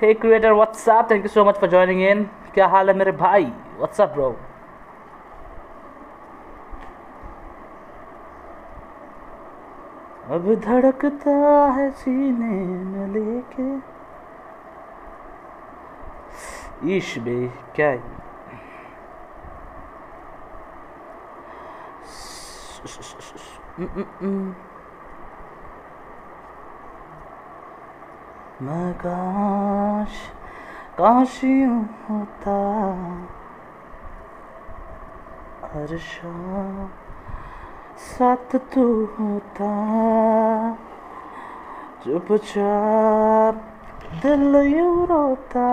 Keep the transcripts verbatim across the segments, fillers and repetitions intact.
Hey creator what's up, thank you so much for joining in. क्या हाल है मेरे भाई? What's up bro. अब धड़कता है सीने में लेके। ईश बे क्या है? मैं काश काश यूं होता हर शाम साथ तू होता, चुपचाप दिल यूं रोता।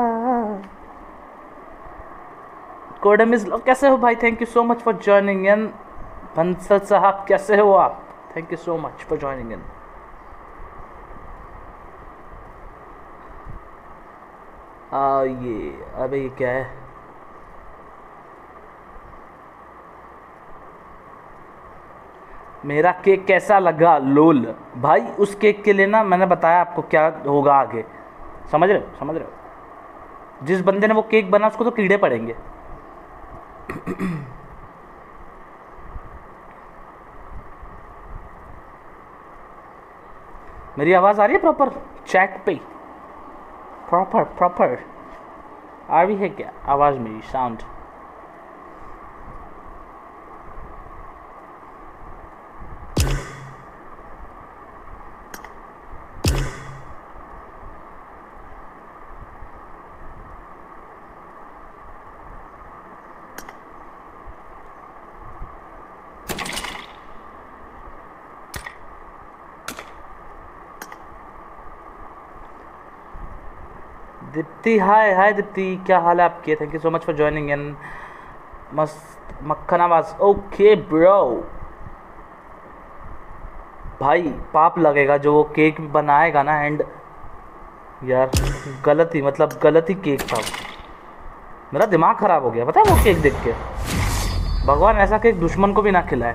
कोडम इज लव, कैसे हो भाई? Thank you so much for joining in. Bansal साहब कैसे हो आप? Thank you so much for joining in. आ ये अबे ये क्या है? मेरा केक कैसा लगा? लोल भाई, उस केक के लिए ना मैंने बताया आपको क्या होगा आगे। समझ रहे हो? समझ रहे हो? जिस बंदे ने वो केक बना उसको तो कीड़े पड़ेंगे। मेरी आवाज़ आ रही है प्रॉपर चैट पे? प्रॉपर प्रॉपर आ रही है क्या आवाज़ मेरी? Sound Deepti, hi hi Deepti, क्या हाल है आपके? Thank you so much for joining in. मस्त मक्खन आवाज। Okay bro. भाई पाप लगेगा जो वो केक बनाएगा ना। एंड यार गलत ही, मतलब गलत ही केक था। मेरा दिमाग खराब हो गया पता है वो केक देख के। भगवान ऐसा केक दुश्मन को भी ना खिलाए।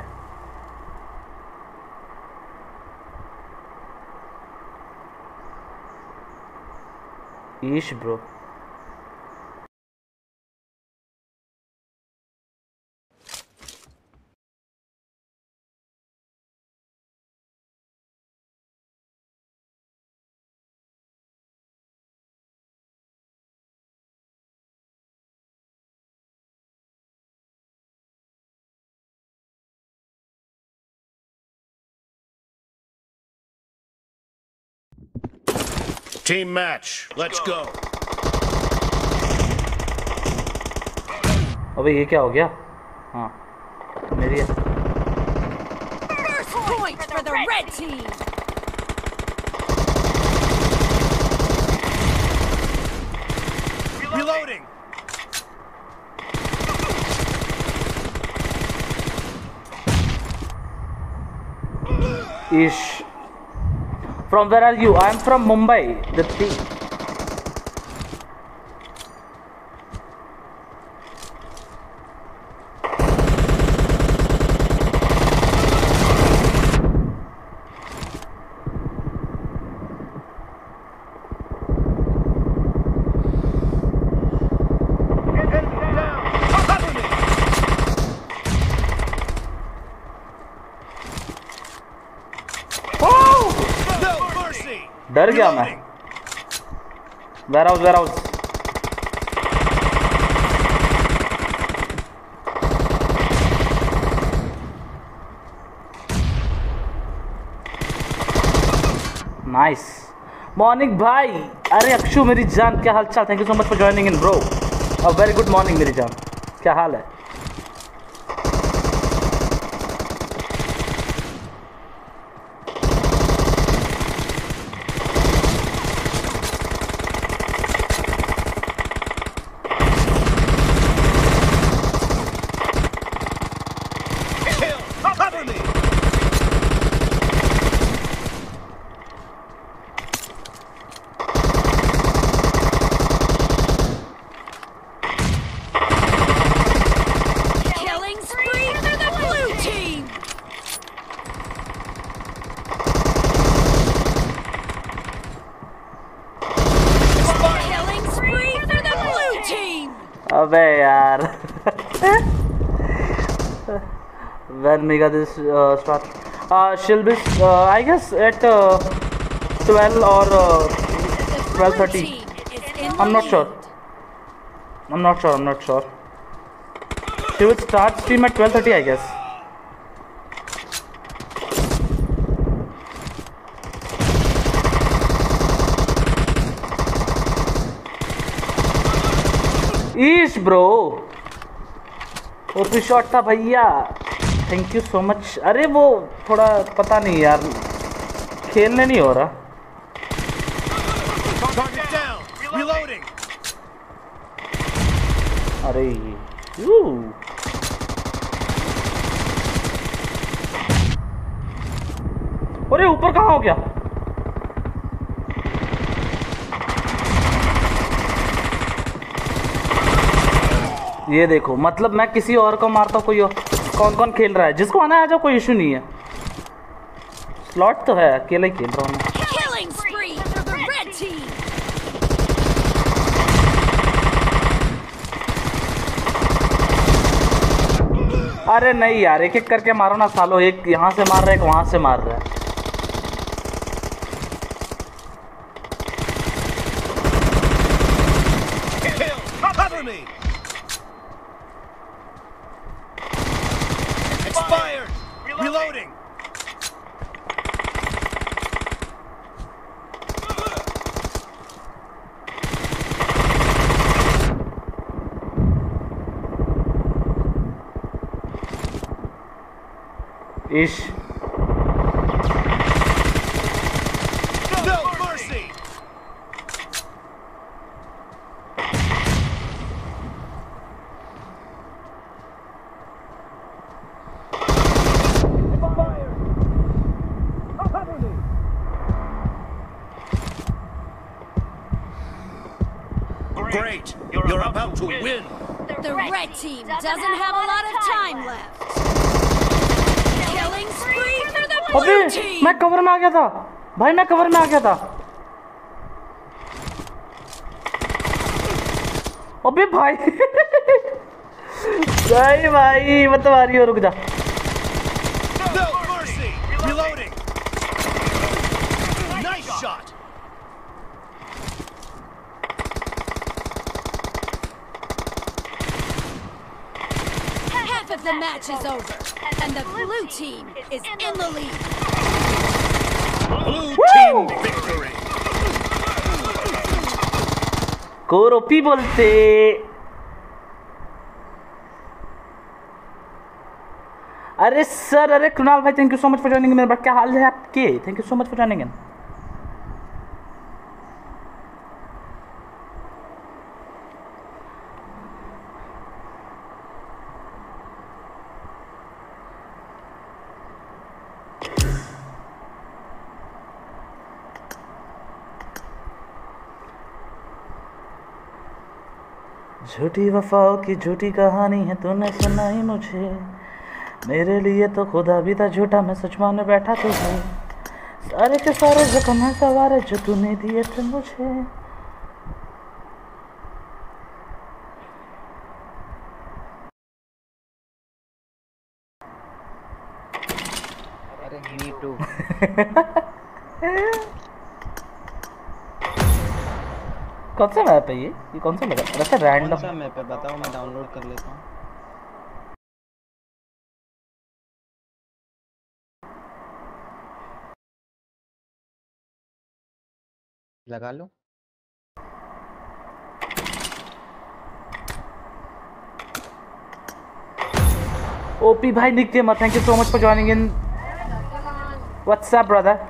Ish bro. Team match, let's go. अबे ये क्या हो गया? हाँ मेरी है। First point for the red team. Reloading. Ish. From where are you? I am from Mumbai. Dipti. डर गया मैं। Warehouse warehouse. Nice morning भाई। अरे अक्षु मेरी जान, क्या हाल चाल? Thank you so much for joining in bro. A very good morning मेरी जान, क्या हाल है? अबे यार when mega this uh, start uh, she'll be uh, I guess at uh, twelve or uh, twelve thirty. I'm not sure. I'm not sure. I'm not sure. She will start stream at twelve thirty, I guess. Ish bro OP shot था भैया, thank you so much. अरे वो थोड़ा पता नहीं यार, खेलने नहीं हो रहा। अरे अरे ऊपर कहाँ हो गया? ये देखो, मतलब मैं किसी और को मारता हूँ, कोई और कौन कौन खेल रहा है, जिसको आना है आ जाओ, कोई इशू नहीं है। स्लॉट तो है, अकेला ही खेल रहा हूँ मैं। अरे नहीं यार, एक एक करके मारो ना सालो, एक यहाँ से मार रहा है, एक वहाँ से मार रहा है। Ish. No mercy. Great. You're, You're about to win. win. The, the red, red team doesn't have a lot of time left. अबे मैं कवर में आ गया था भाई, मैं कवर में आ गया था। अबे भाई भाई भाई मत मारियो, रुक जा। No mercy. Reloading. Nice shot. Half of the match is over. And the blue team is in the lead. Blue team victory. कोरोपी बोलते। अरे सर, अरे कृणाल भाई, thank you so much for joining. मेरे क्या हाल है आपके? Thank you so much for joining in. झूठी वफाओं की झूठी कहानी है तूने सुनाई मुझे, मेरे लिए तो खुदा भी था झूठा, मैं सच माने बैठा तुझे। सारे के सारे जख्म है सवारे जो तूने दिए थे मुझे। अरे मी टू। कौन सा मैप है ये? ये कौन सा लगा? अच्छा रैंडम। कौन सा मैप है बताओ, मैं डाउनलोड कर लेता हूँ। लगा लो। ओपी भाई Nick gamer, thank you so much for joining in. What's up brother?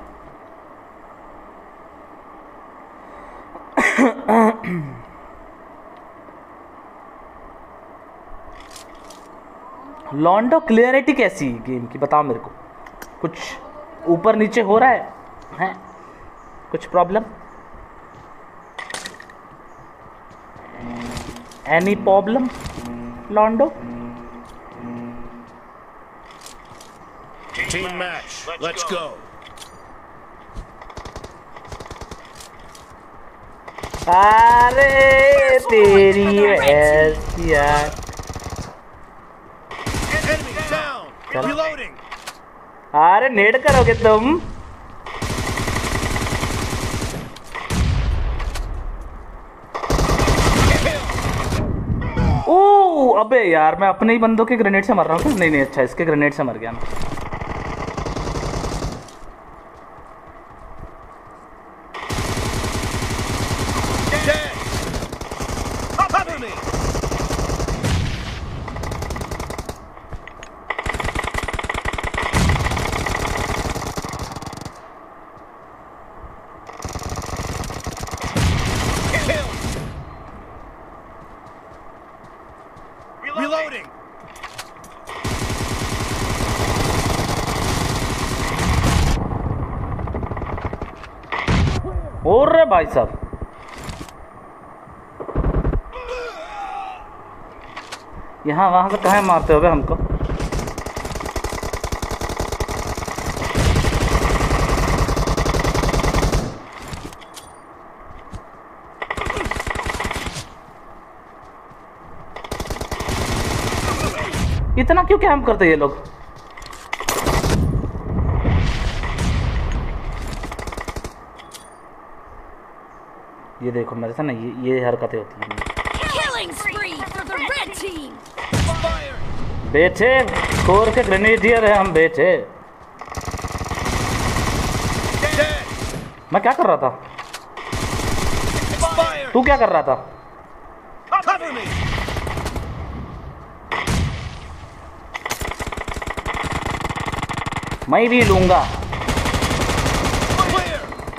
लॉन्डो क्लियरिटी कैसी गेम की बताओ मेरे को। कुछ ऊपर नीचे हो रहा है, हैं? कुछ प्रॉब्लम? एनी प्रॉब्लम लॉन्डो? Team match. Let's go. अरे तेरी भैंस यार। Enemy down. Reloading. अरे नेड करोगे तुम? ओ अबे यार मैं अपने ही बंदों के ग्रेनेड से मर रहा हूँ। नहीं नहीं अच्छा इसके ग्रेनेड से मर गया मैं। Dead. Cover me. Kill. Reloading. और रे भाई साहब यहाँ वहां से कहाँ मारते हो बे हमको? इतना क्यों कैंप करते ये लोग? ये देखो मेरे से ना ये ये हरकतें होती हैं। Killing spree for the red team. Fire. बेटे कोर के ग्रेनेडियर है हम बेटे। Dead. मैं क्या कर रहा था? Fire. तू क्या कर रहा था? Cover me. मैं भी लूंगा। Clear.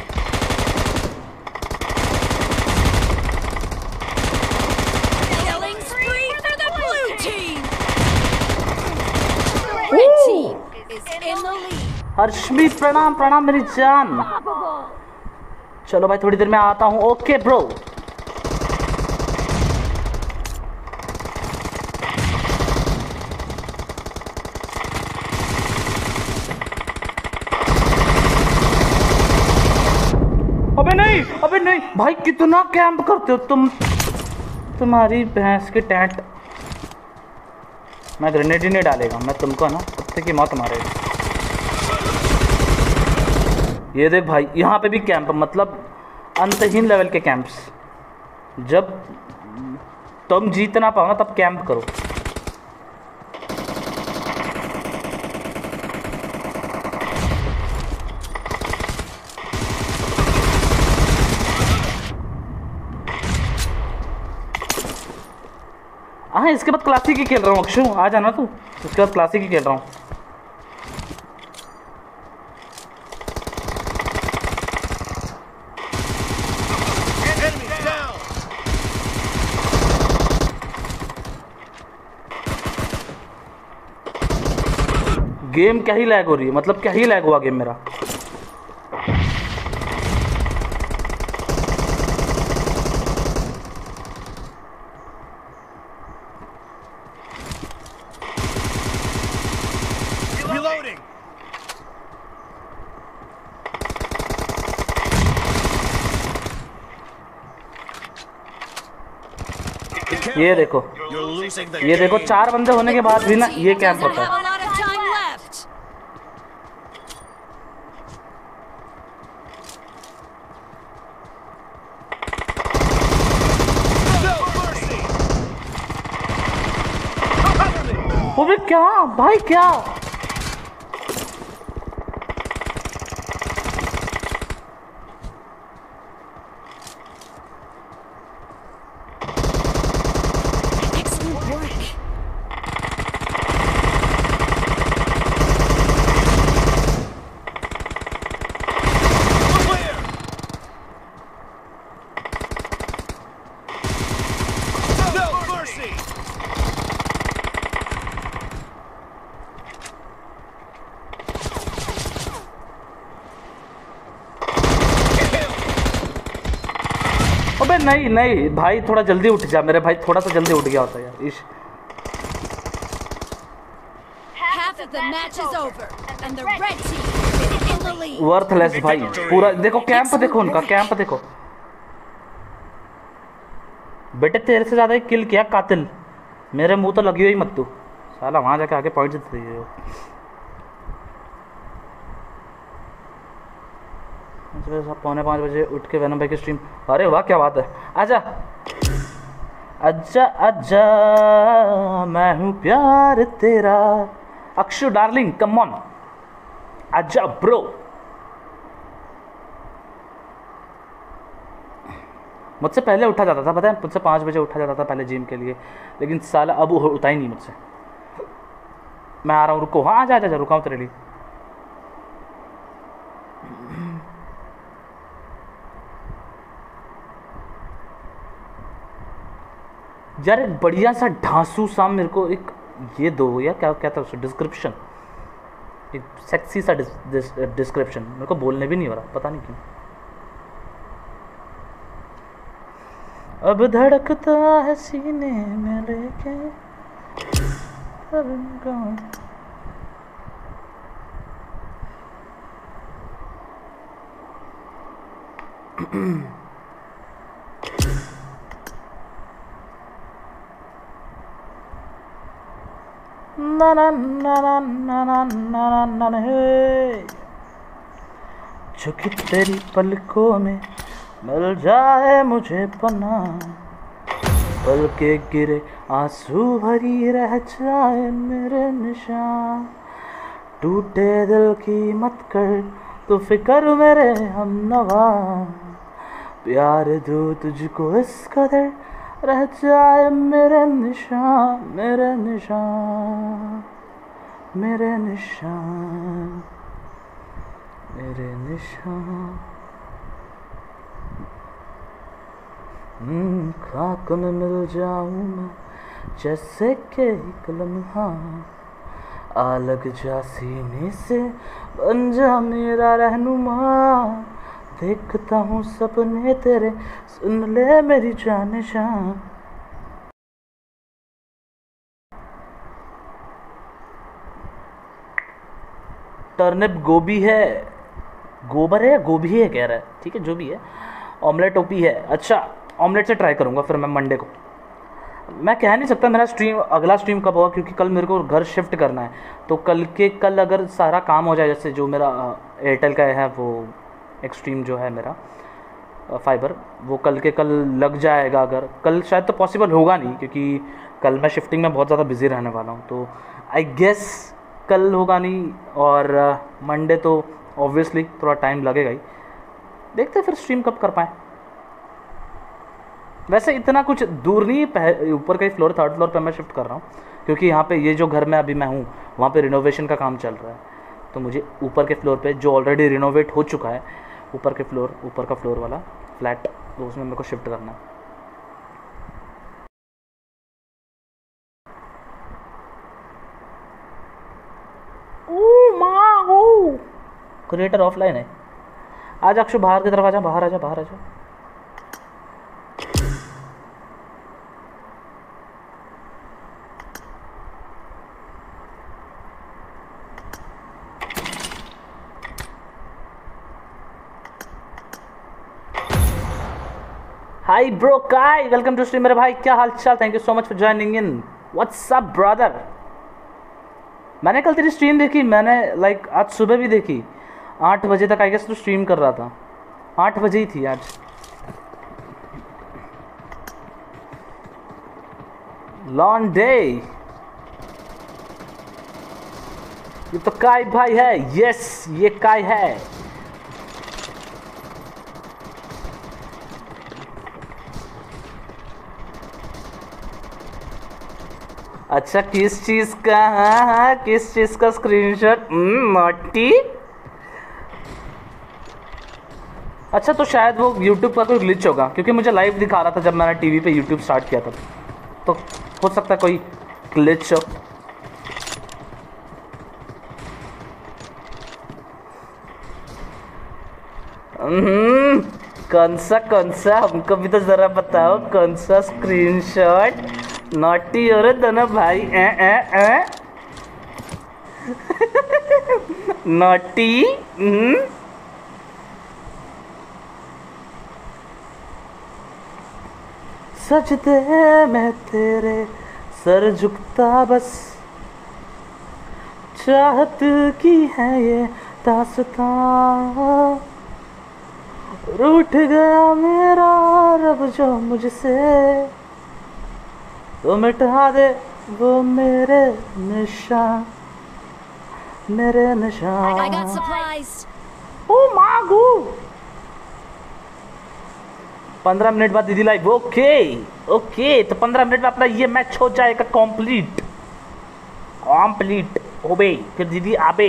Killing spree for the blue team. The red team is in the lead. हर्षमी प्रणाम प्रणाम मेरी जान। चलो भाई थोड़ी देर में आता हूँ। Okay bro. अबे नहीं अबे नहीं भाई कितना कैंप करते हो तुम। तुम्हारी भैंस की टैंट। मैं ग्रेनेड ही नहीं डालेगा मैं तुमको ना कुत्ते की मौत मारेगा। ये देख भाई यहाँ पे भी कैंप मतलब अंतहीन लेवल के कैंप्स। जब तुम जीत ना पाओ ना तब कैंप करो। हाँ इसके बाद क्लासिक ही खेल रहा हूँ अक्षु आ जाना तू। इसके बाद क्लासिक ही खेल रहा हूँ। Enemy down. गेम क्या ही लैग हो रही है मतलब क्या ही लैग हुआ गेम मेरा। Reloading. ये देखो You're losing the ये देखो game. चार बंदे होने के बाद भी ना ये कैंप Doesn't होता have है। a lot of time left. No mercy. Cover me. वो भी क्या भाई क्या? Excellent work. Clear. No mercy. अबे नहीं नहीं भाई थोड़ा जल्दी उठ जा मेरे भाई थोड़ा सा जल्दी उठ गया होता यार। इश Half of the match is over, and the red team is in the lead. Worthless भाई पूरा देखो कैंप देखो उनका कैंप देखो। बेटे तेरे से ज़्यादा ही किल किया कातिल, मेरे मुंह तो लगी हुई मत तू साला, वहाँ जाके आगे पॉइंट देते रही हो। पौने पाँच बजे उठ के वैनम भाई की स्ट्रीम, अरे वाह क्या बात है, आजा आजा आजा मैं हूँ प्यार तेरा, अक्षु डार्लिंग कम ऑन आजा ब्रो। मुझसे पहले उठा जाता था पता है, मुझसे पाँच बजे उठा जाता था पहले जिम के लिए, लेकिन साला अब उठा ही नहीं मुझसे। मैं आ रहा हूँ रुको, हाँ आजा आजा रुका हूँ तेरे लिए। यार एक बढ़िया सा ढांसू सा मेरे को एक ये दो यार, क्या क्या था उसका डिस्क्रिप्शन, एक सेक्सी सा डिस्क्रिप्शन, मेरे को बोलने भी नहीं हो रहा पता नहीं क्यों। अब धड़कता है सीने में लेके ना ना ना ना ना ना ना ना ना हे, जो कि तेरी पलकों में मिल जाए मुझे पना, पल के गिरे आंसू भरी रह जाए मेरे निशान, टूटे दिल की मत कर तो फिक्र मेरे हम नवा, प्यार दो तुझको इस कदर रह जाए मेरे निशान, मेरे निशान मेरे निशान मेरे निशान। हम्म, खाक में मिल जाऊं मैं जैसे के कलम, हाँ आ लग जा सीने से बन जा मेरा रहनुमा, देखता हूँ सपने तेरे सुन ले मेरी जान शान। टर्निप गोभी है, गोबर है या गोभी है कह रहा है, ठीक है जो भी है। ऑमलेट ओपी है, अच्छा ऑमलेट से ट्राई करूँगा फिर मैं मंडे को। मैं कह नहीं सकता मेरा स्ट्रीम अगला स्ट्रीम कब होगा, क्योंकि कल मेरे को घर शिफ्ट करना है, तो कल के कल अगर सारा काम हो जाए, जैसे जो मेरा एयरटेल का है वो एक्सट्रीम जो है मेरा फाइबर, वो कल के कल लग जाएगा, अगर कल शायद तो पॉसिबल होगा नहीं, क्योंकि कल मैं शिफ्टिंग में बहुत ज़्यादा बिजी रहने वाला हूँ, तो आई गेस कल होगा नहीं, और मंडे तो ऑब्वियसली थोड़ा टाइम लगेगा ही, देखते फिर स्ट्रीम कब कर पाएँ। वैसे इतना कुछ दूर नहीं, ऊपर का ही फ्लोर, थर्ड फ्लोर पे मैं शिफ्ट कर रहा हूँ, क्योंकि यहाँ पे ये जो घर में अभी मैं हूँ वहाँ पे रिनोवेशन का काम चल रहा है, तो मुझे ऊपर के फ्लोर पे जो ऑलरेडी रिनोवेट हो चुका है, ऊपर के फ्लोर ऊपर का फ्लोर वाला फ्लैट, तो उसमें मेरे को शिफ्ट करना है। ओ माँ ओ क्रिएटर ऑफलाइन है, आज अक्षु बाहर की तरफ आजा, बाहर आजा बाहर आजा। हाई ब्रो काय, वेलकम टू स्ट्रीम मेरे भाई, क्या हाल चाल, thank you so much for joining in, what's up brother. मैंने कल तेरी स्ट्रीम देखी, मैंने लाइक आज सुबह भी देखी, आठ बजे तक आई गेस तू स्ट्रीम कर रहा था, आठ बजे ही थी आज। लॉन्ग डे, ये तो काय भाई है, यस ये काय है। अच्छा किस चीज का, हाँ हाँ किस चीज का स्क्रीनशॉट, नॉटी। अच्छा तो शायद वो YouTube का कोई ग्लिच होगा, क्योंकि मुझे लाइव दिखा रहा था जब मैंने टीवी पे YouTube स्टार्ट किया था, तो हो सकता है कोई ग्लिच हो। हम्म, कौन सा कौन सा, हमको भी तो जरा बताओ कौन सा स्क्रीनशॉट। नॉटी हो रहे दोनों भाई, ए ए ए नॉटी। सजदे में तेरे सर झुकता बस, चाहत की है ये दास्तां, रूठ गया मेरा रब जो मुझसे, तो मिटा दे वो मेरे निशान, मेरे I got निशान। supplies. ओ मागू पंद्रह मिनट बाद दीदी लाइव। ओके ओके, तो पंद्रह मिनट में अपना ये मैच हो जाएगा कंप्लीट, कंप्लीट हो बे, फिर दीदी आबे।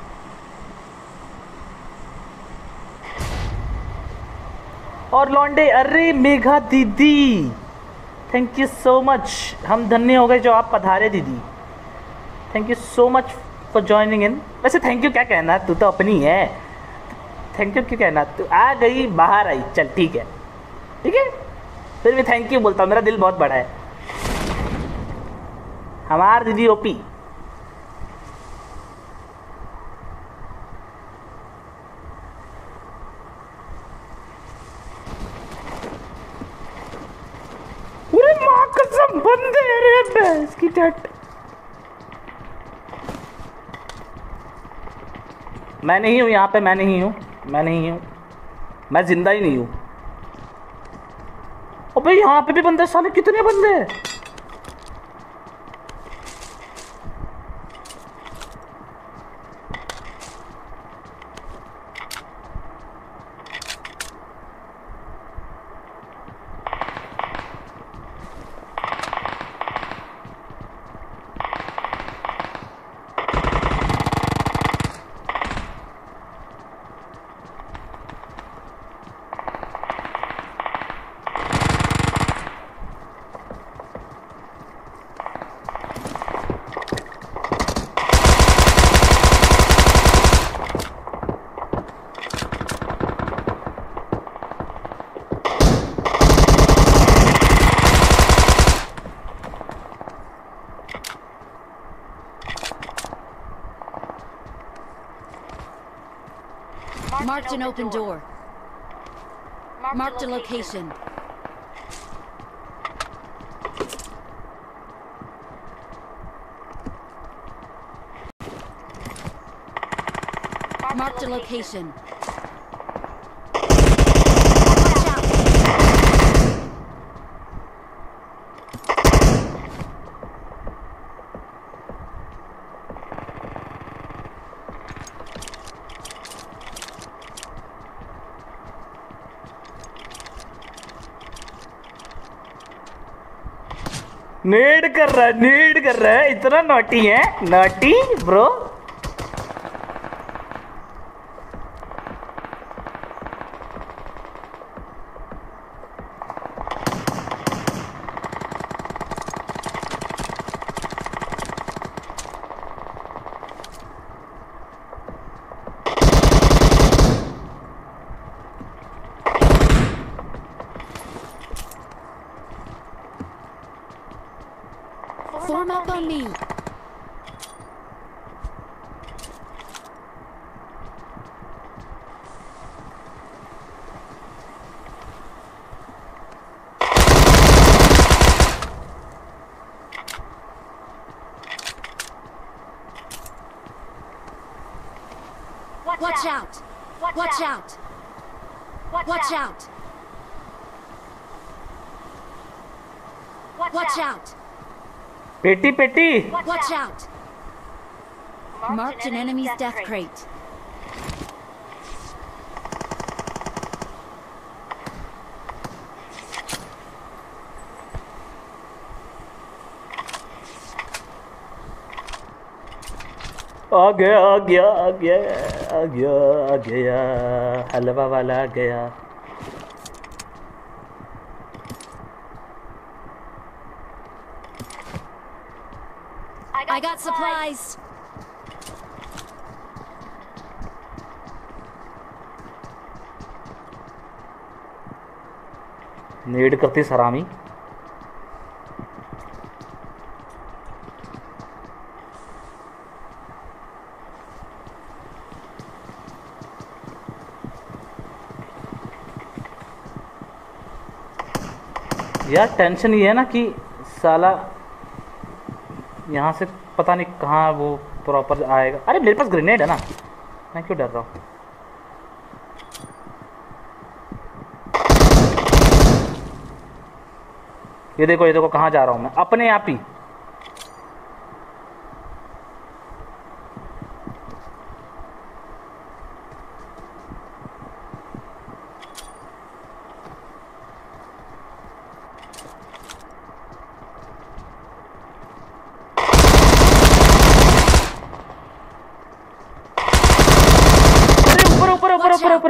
और लौंडे, अरे मेघा दीदी थैंक यू सो मच, हम धन्य हो गए जो आप पधारे दीदी। Thank you so much for joining in. वैसे थैंक यू क्या कहना, तू तो अपनी है, थैंक यू क्यों कहना, तू आ गई बाहर आई, चल ठीक है ठीक है, फिर भी थैंक यू बोलता हूँ, मेरा दिल बहुत बड़ा है। हमार दीदी ओपी। अरे माँ कसम बंदे, अरे भैंस की टट। मैं नहीं हूँ यहाँ पे, मैं नहीं हूँ, मैं नहीं हूँ, मैं जिंदा ही नहीं हूँ। अबे यहाँ पे भी बंदे, साले कितने बंदे हैं। Marked an open door. Marked a location. Marked a location. Watch out. नेड कर रहा है, नेड कर रहा है, इतना नॉटी है, naughty bro. Form up on me. Watch out. Watch out. Watch out. Watch out. पेटी पेटी। Watch out. Marked an enemy's death crate. आ गया आ गया आ गया आ गया आ गया, हलवा वाला आ गया। I got supplies. नेड करती सरामी। यार टेंशन ये है ना कि साला यहाँ से पता नहीं कहाँ वो प्रॉपर आएगा। अरे मेरे पास ग्रेनेड है ना, मैं क्यों डर रहा हूँ। ये देखो ये देखो कहाँ जा रहा हूँ मैं, अपने आप ही। ऊपर ऊपर ऊपर ऊपर ऊपर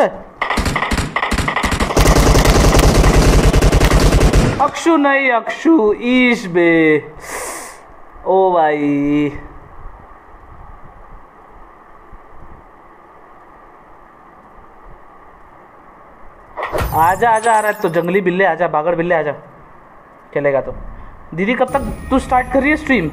अक्षु नहीं, अक्षु ईश बे। ओ भाई आजा आजा, आ रहा है तो जंगली बिल्ले आजा, बागड़ बिल्ले आजा, चलेगा तो। दीदी कब तक तू स्टार्ट कर रही है स्ट्रीम?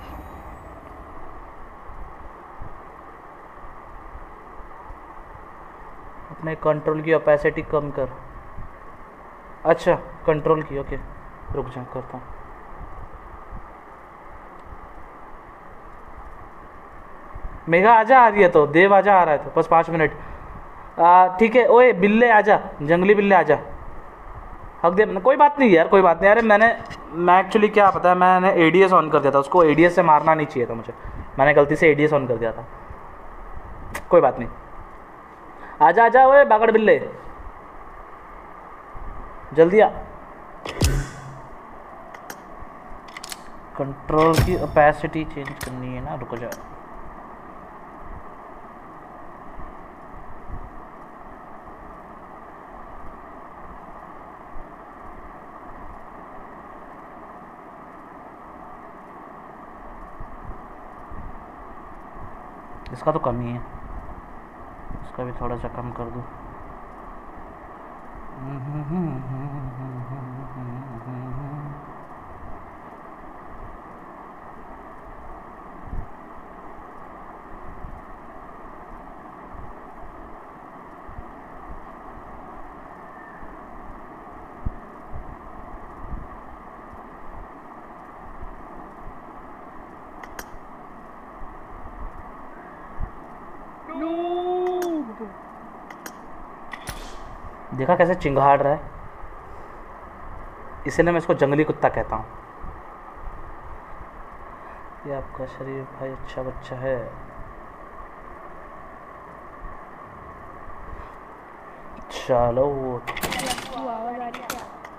अपने कंट्रोल की ओपेसिटी कम कर। अच्छा कंट्रोल की, ओके रुक जा करता हूँ। मेघा आजा, आ रही है तो। देव आजा, आ रहा है तो बस पाँच मिनट। ठीक है। ओए बिल्ले आजा, जंगली बिल्ले आजा, हक दे। कोई बात नहीं यार, कोई बात नहीं। अरे मैंने मैं एक्चुअली क्या पता है, मैंने एडीएस ऑन कर दिया था, उसको एडीएस से मारना नहीं चाहिए था मुझे, मैंने गलती से एडीएस ऑन कर दिया था। कोई बात नहीं, आजा आजा ओए बागड़ बिल्ले, जल्दी आ। कंट्रोल की ओपेसिटी चेंज करनी है ना, रुको जा। इसका तो कम ही है, इसका भी थोड़ा सा कम कर दूँ। देखा कैसे चिंगाड़ रहा है, इसलिए मैं इसको जंगली कुत्ता कहता हूँ। ये आपका शरीर भाई अच्छा बच्चा है। चलो आवाज आ रही है क्या?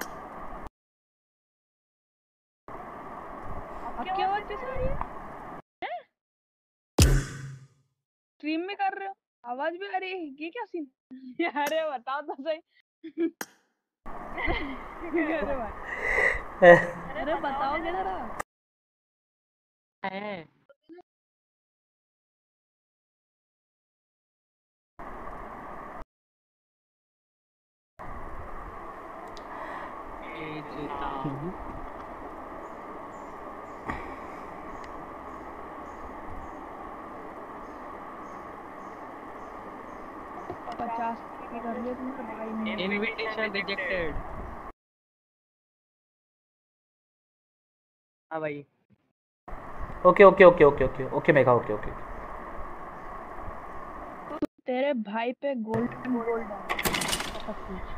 आपकी आवाज कैसे आ रही है? स्ट्रीम में कर रहे हो, आवाज भी आ रही है, ये क्या सीन? अरे बताओ तो सही। अरे भाई, अरे बताओ जरा। है पचास की कर लिया तुमने भाई। Invitation rejected. हाँ भाई। Okay okay okay okay okay okay Megha, okay okay. तेरे भाई पे गोल्ड गोल्ड सब कुछ।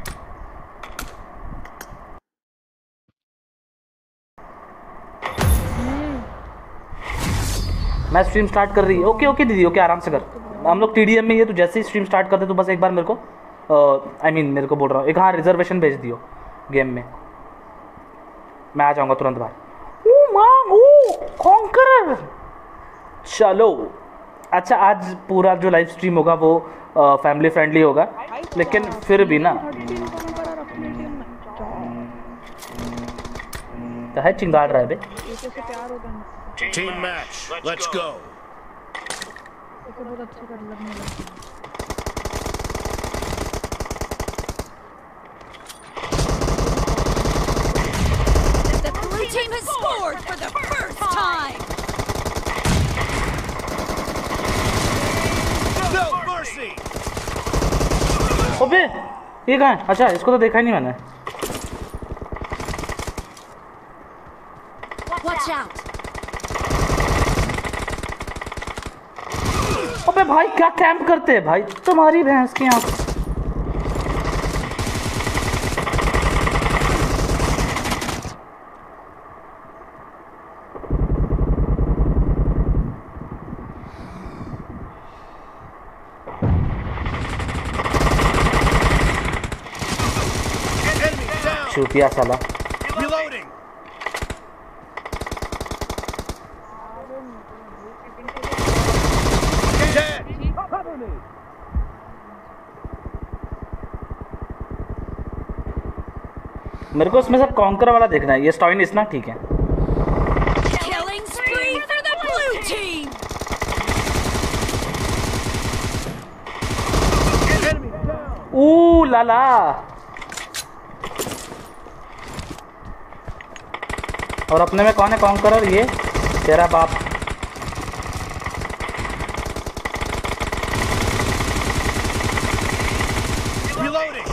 मैं स्ट्रीम स्टार्ट कर रही है। ओके ओके दीदी, ओके आराम से कर। हम लोग टीडीएम में ही है, तो जैसे ही स्ट्रीम स्टार्ट करते तो बस एक बार मेरे को आई मीन मेरे को बोल रहा हूँ एक, हाँ रिजर्वेशन भेज दियो गेम में, मैं आ जाऊँगा तुरंत बाहर। ओ माँ ओ कॉन्करर। चलो अच्छा, आज पूरा जो लाइव स्ट्रीम होगा वो फैमिली फ्रेंडली होगा, लेकिन फिर भी ना तो है चिंगाड़ रहा है बे। Team match. Let's go. बहुत अच्छा कर लगने लगा। The blue team has scored for the first time. No mercy. अबे ये कहाँ है? अच्छा इसको तो देखा ही नहीं मैंने। Watch out! अबे भाई क्या कैंप करते हैं भाई, तुम्हारी भैंस की आंख। चूतिया साला। Reloading. Dead. Cover me. मेरे को उसमें से कॉन्कर वाला देखना है, ये स्टॉइनिस ना, ठीक है। Killing spree for the blue team! Enemy down. ऊ लाला, और अपने में कौन है कॉन्करर? ये तेरा बाप। Reloading.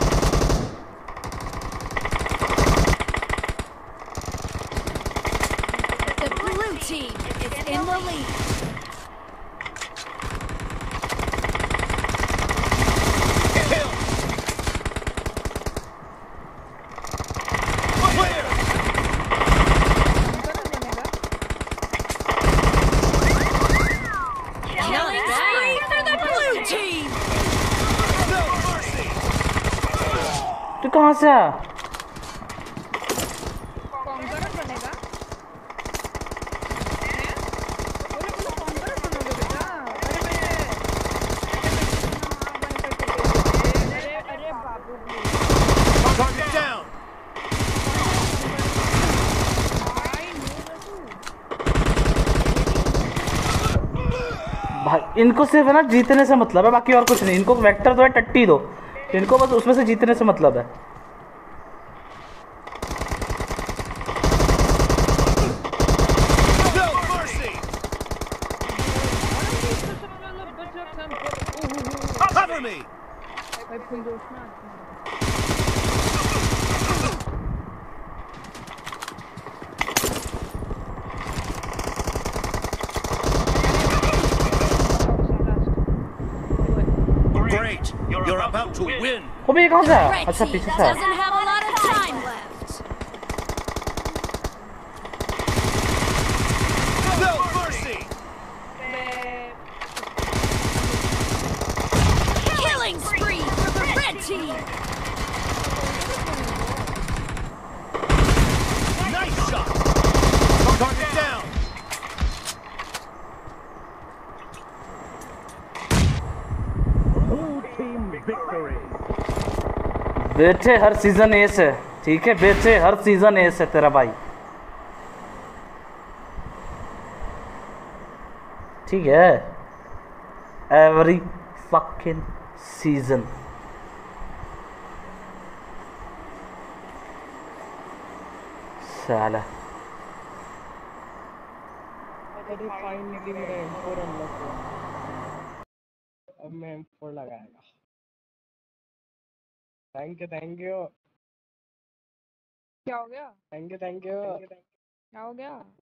The blue team is in the lead. Kill. Clear. Killing spree for the blue team! No mercy. तू कहाँ से आया? कॉन्करर बनेगा? हैं? बोलो बोलो कॉन्करर बनोगे बेटा? अरे मैं अरे अरे बाबू Target down. भाई नो तू भाई इनको सिर्फ है ना जीतने से मतलब है, बाकी और कुछ नहीं। इनको वेक्टर दो है, टट्टी दो, इनको बस उसमें से जीतने से मतलब है। No mercy. Cover me. भाई फुल जोश में आते हैं। Great. You're about to win. अबे ये कहाँ से आया? Red अच्छा team पीछे से आया। doesn't have a lot of time left. No mercy. Killing spree for the red team! Nice shot. Target down. Blue team victory. बेटे हर सीजन एस है, ठीक है बेटे, हर सीजन एस है तेरा भाई, ठीक है। Every fucking season. साला मेरी फाइनली मेरा एम फोर अनलॉक हुआ। अब मैं एम फोर लगाएगा। थैंक यू थैंक यू क्या हो गया? Thank you thank you. क्या हो गया?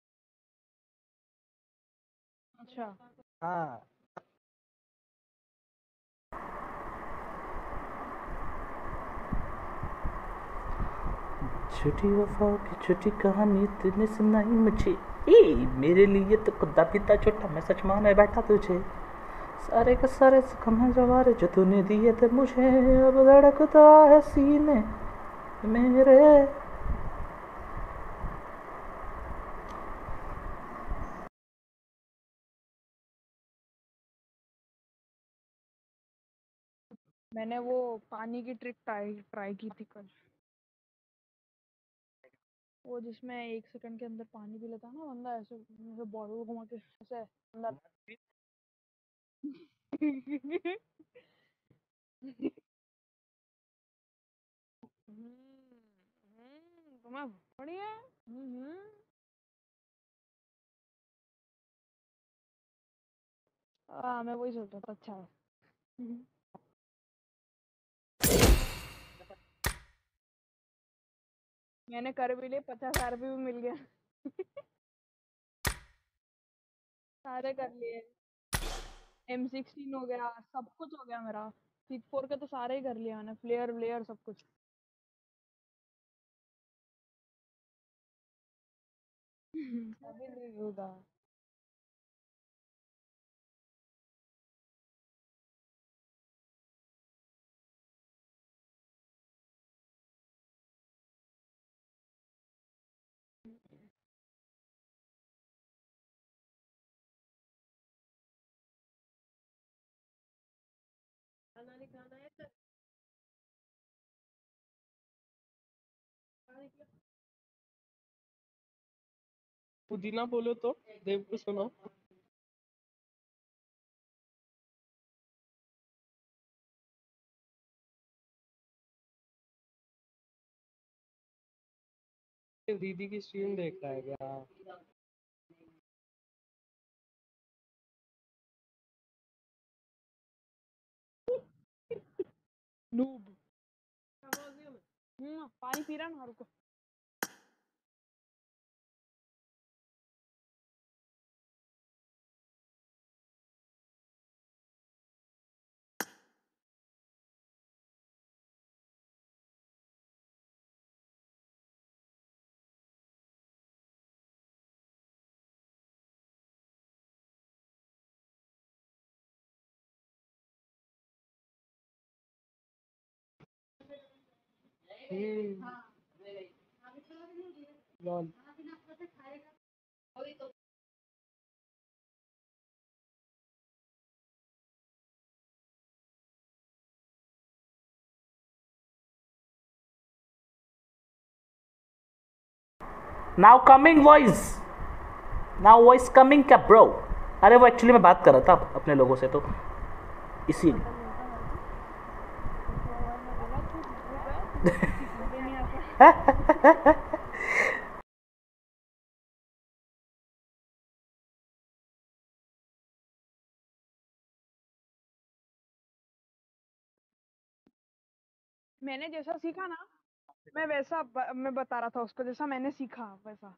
अच्छा हाँ छोटी वफा की छोटी कहानी तूने सुनाई मुझे, ए मेरे लिए तो खुदा भी था छोटा, मैं सच माने बैठा तुझे, सारे के सारे सुखम जवारे जो तूने दिए थे मुझे, अब धड़कता है सीने मेरे। मैंने वो पानी की ट्रिक ट्राई ट्राई की थी कल, वो जिसमें एक सेकंड के अंदर पानी पी लेता है ना बंदा, ऐसे ऐसे बॉटल घुमा के ऐसे अंदर। हम्म, हम्म, तुम्हें बढ़िया। हम्म, हाँ मैं वही सोच रहा था, अच्छा है। हम्म, मैंने कर भी लिए, पचास हजार रुपये भी मिल गया। सारे कर लिए। एम सिक्सटीन हो गया, सब कुछ हो गया मेरा। सिक्स फोर के तो सारे ही कर लिए मैंने, फ्लेयर व्लेयर सब कुछ। अभी नहीं होगा। खाना नहीं खाना है तो पुदीना बोलो तो देव को सुनाओ। दीदी की स्ट्रीम देख रहा है क्या? नूब। हम्म पानी पी रहा ना, रुको। Hmm lol. Now coming voice, now voice coming क्या ब्रो? अरे वो एक्चुअली मैं बात कर रहा था अपने लोगों से, तो इसीलिए। मैंने जैसा सीखा ना, मैं वैसा ब, मैं बता रहा था उसको, जैसा मैंने सीखा वैसा।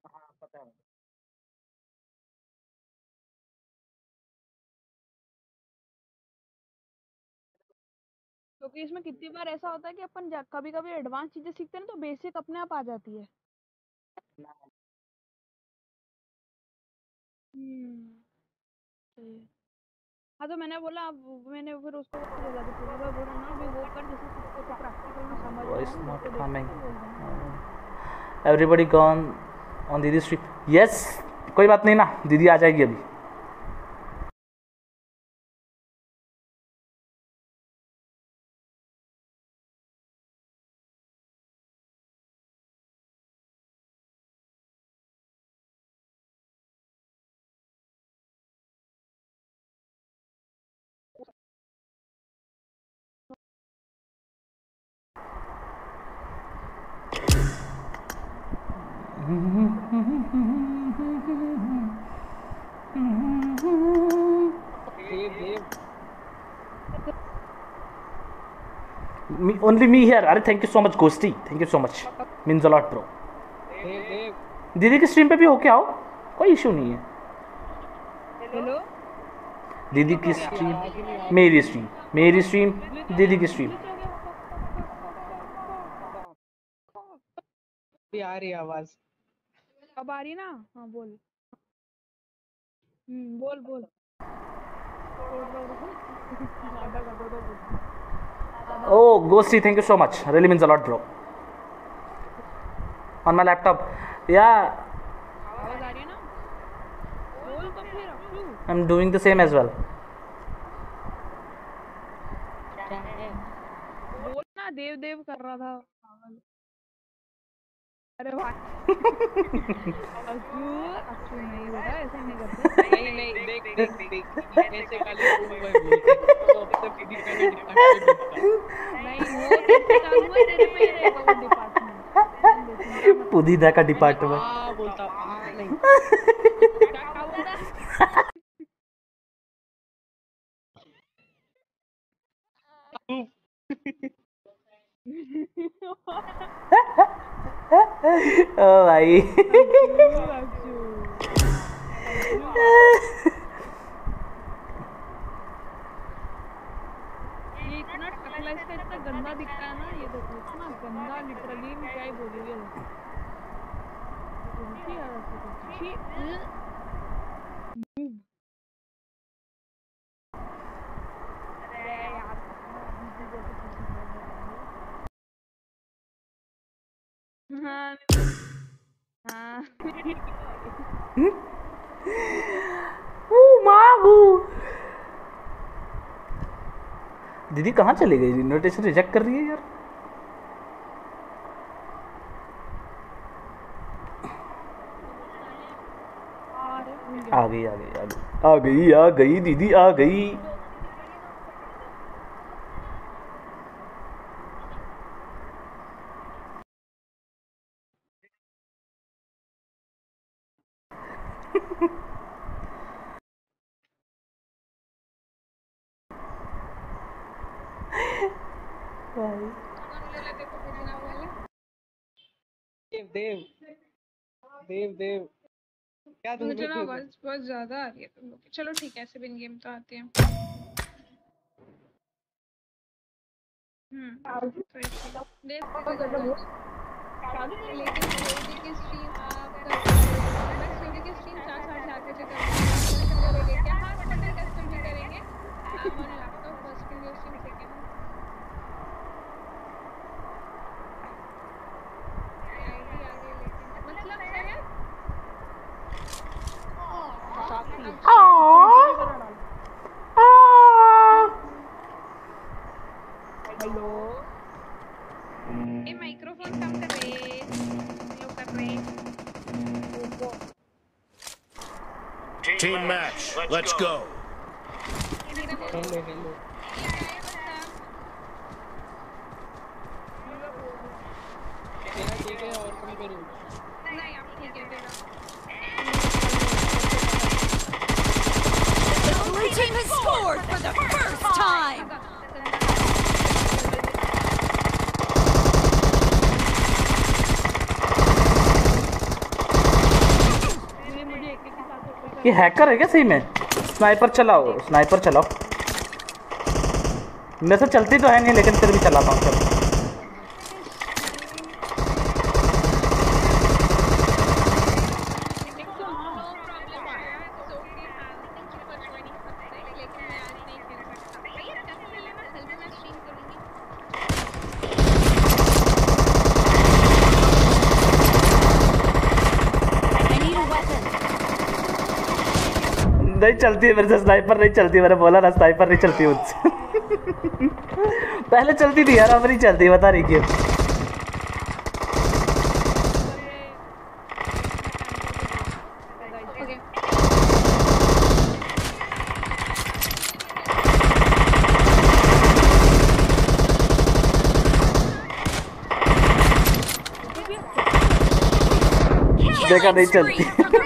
क्योंकि इसमें कितनी बार ऐसा होता है कि अपन कभी कभी एडवांस चीजें सीखते हैं ना, तो बेसिक अपने आप आ जाती है। हम्म सही है। हाँ तो मैंने बोला, अब मैंने फिर उसको बोला कि पूरा बार बोला ना, अभी वो कर जैसे तेरे को प्रैक्टिकल में समझ में वॉइस आए ना, नॉट तो देख कमिंग, के बोल देना। एवरीबडी गॉन ऑन दीदी स्ट्रीम। यस, कोई बात नहीं ना, दीदी आ जाएगी अभी। Dev Dev only me here. अरे thank you so much Ghosty, thank you so much, means a lot bro. Dev Dev दीदी की स्ट्रीम पे भी होके आओ, कोई इशू नहीं है। हेलो। दीदी की स्ट्रीम, मेरी स्ट्रीम, मेरी स्ट्रीम, दीदी की स्ट्रीम। भी आ रही है आवाज। अब आ रही ना? हाँ बोल। हम्म बोल बोल। छोड़ दो रुको। आधा कर दो तो बोल। Oh, Ghosty, thank you so much. Really means a lot, bro. On my laptop. Yeah, आवाज आ रही है ना? बोल तो फिर Akshu. I'm doing the same as well. बोल ना, देव देव कर रहा था पागल। अरे भाई। अक्षु अक्षु नहीं बेटा, ऐसा नहीं करते। नहीं नहीं देख देख देख ऐसे खाली बोल रहे बोलते तो अपने पीडी का डिपार्टमेंट नहीं वो तेरे चालू है, तेरे पे ही रहेगा वो डिपार्टमेंट। पुदीना का डिपार्टमेंट। आ बोलता आ नहीं क्या बोला? ओ भाई। अक्षु अक्षु ये इतना टकला, इसका इतना गंदा दिखता है ना, ये देखो इतना गंदा, लिटरली मैं क्या ही बोलूँ ये उल्टी आ रहा है छी। अरे यार हाँ हाँ ओ मागू दीदी कहाँ चली गई? इनविटेशन रिजेक्ट कर रही है यार। आ गई आ गई आ गई आ गई आ गई दीदी आ गई। देव देव देव देव क्या तुम मुझे ना लोग आवाज बहुत ज्यादा आ रही है तुम लोग की। चलो ठीक है, ऐसे भी इन गेम तो आते हैं। हम्म तो ऐसे देख लेकिन सूर्य की स्ट्रीम आप कर मैं सूर्य की स्ट्रीम चार साढ़े चार बजे करूँगी। क्या हाँ बटन कस्टम भी करेंगे। आप on laptop first video stream second ID आ गई लेकिन मतलब सर है हेलो ये माइक्रोफोन कम कर रहे लो कर रहे Team match. Let's go. Hello hello तेरा ठीक है और तुम करो नहीं आप ठीक है तेरा The blue team has scored for the first time. ये हैकर है क्या सही में? स्नाइपर चलाओ स्नाइपर चलाओ। मेरे से चलती तो है नहीं लेकिन फिर भी चलाता हूँ। चलो नहीं चलती है मेरे से स्नाइपर नहीं चलती। मैंने बोला ना स्नाइपर नहीं चलती मुझसे। पहले चलती थी यार अब नहीं चलती बता रही क्यों। देखा नहीं चलती।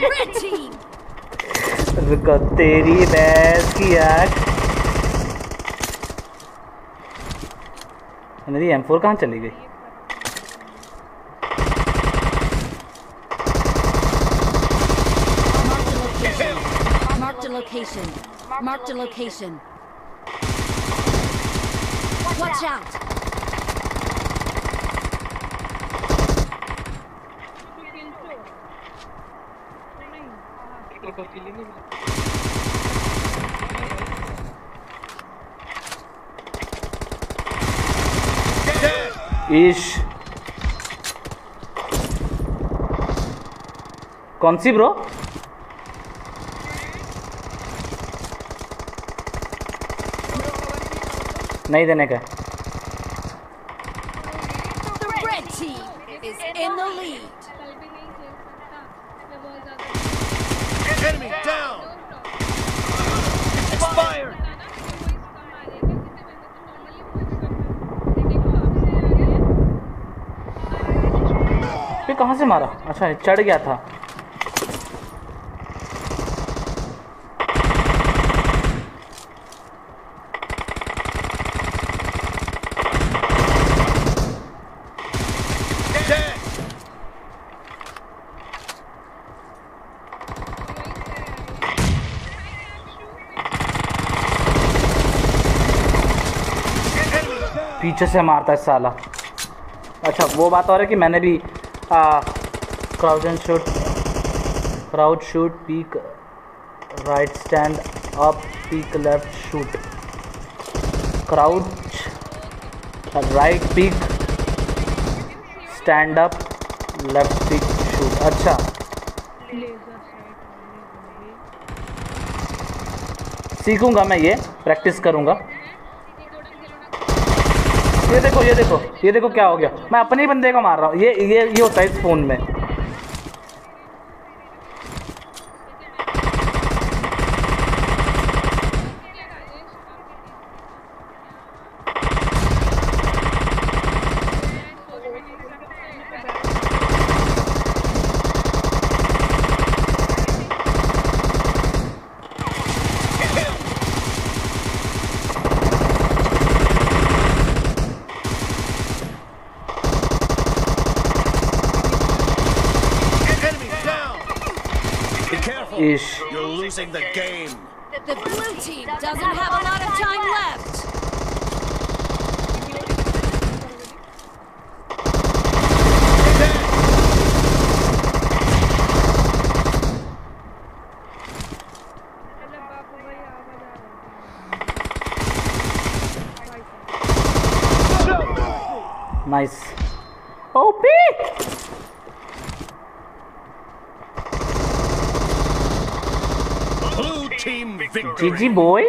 रुको तेरी भैंस की आँख। मेरी एम फोर कहाँ चली गई? Marked a location. Marked a location. Watch out. देखो किली नहीं मिला ईश कौन सी ब्रो? नहीं देने का। The red team is in the lead. Enemy down. Expired. ये कहाँ से मारा? अच्छा चढ़ गया था। पीछे से मारता है साला। अच्छा वो बात और है कि मैंने भी crouch and shoot crouch shoot peek right stand up peek left shoot crouch right peek stand up left peek shoot. अच्छा सीखूंगा मैं, ये प्रैक्टिस करूंगा। ये देखो ये देखो ये देखो क्या हो गया, मैं अपने ही बंदे को मार रहा हूँ। ये ये ये होता है इस फोन में। Ish. You're losing the game. The blue team doesn't have a lot of time left. Nice. O P. Blue team victory. G G boy.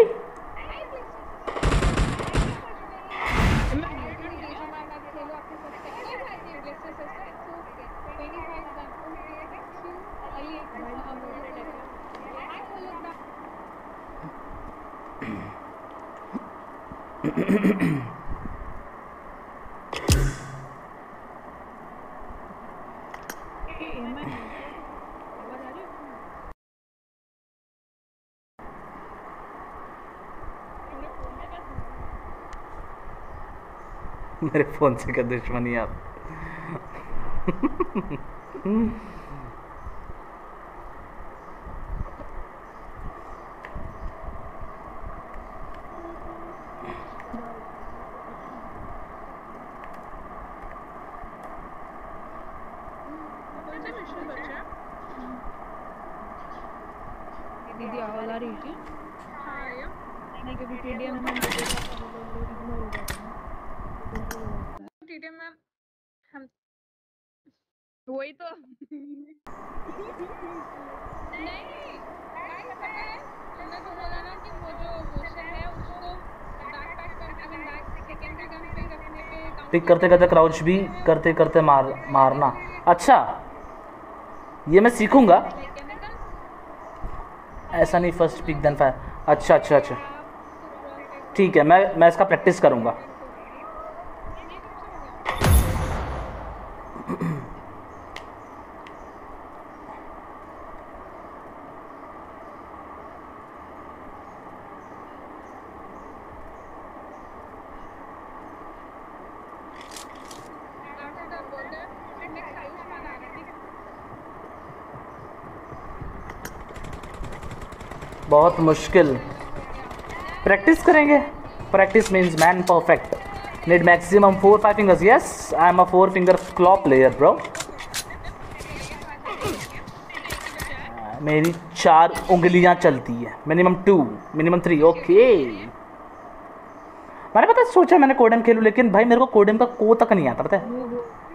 मेरे फोन से क्या दुश्मनी आप। दीदी आवाज आ रही थी। हाँ या नहीं कभी टीडीएम में टीडीएम में हम वही तो नहीं गाइस पता है मैंने तो बोला ना कि वो जो मोशन है उसको बैक पैक कर I mean back secondary gun पे रखने पे पिक करते करते क्राउच भी करते करते मार मारना। अच्छा ये मैं सीखूंगा, ऐसा नहीं फर्स्ट पिक देन फायर। अच्छा अच्छा अच्छा ठीक है, मैं मैं इसका प्रैक्टिस करूंगा। बहुत मुश्किल प्रैक्टिस करेंगे। Practice means man perfect. Need maximum four five fingers. Yes I am a four finger claw player bro. मेरी चार उंगलियां चलती है, minimum two minimum three. Okay मैंने पता सोचा मैंने कोडेम खेलूं, लेकिन भाई मेरे को कोडेम का को तक नहीं आता पता है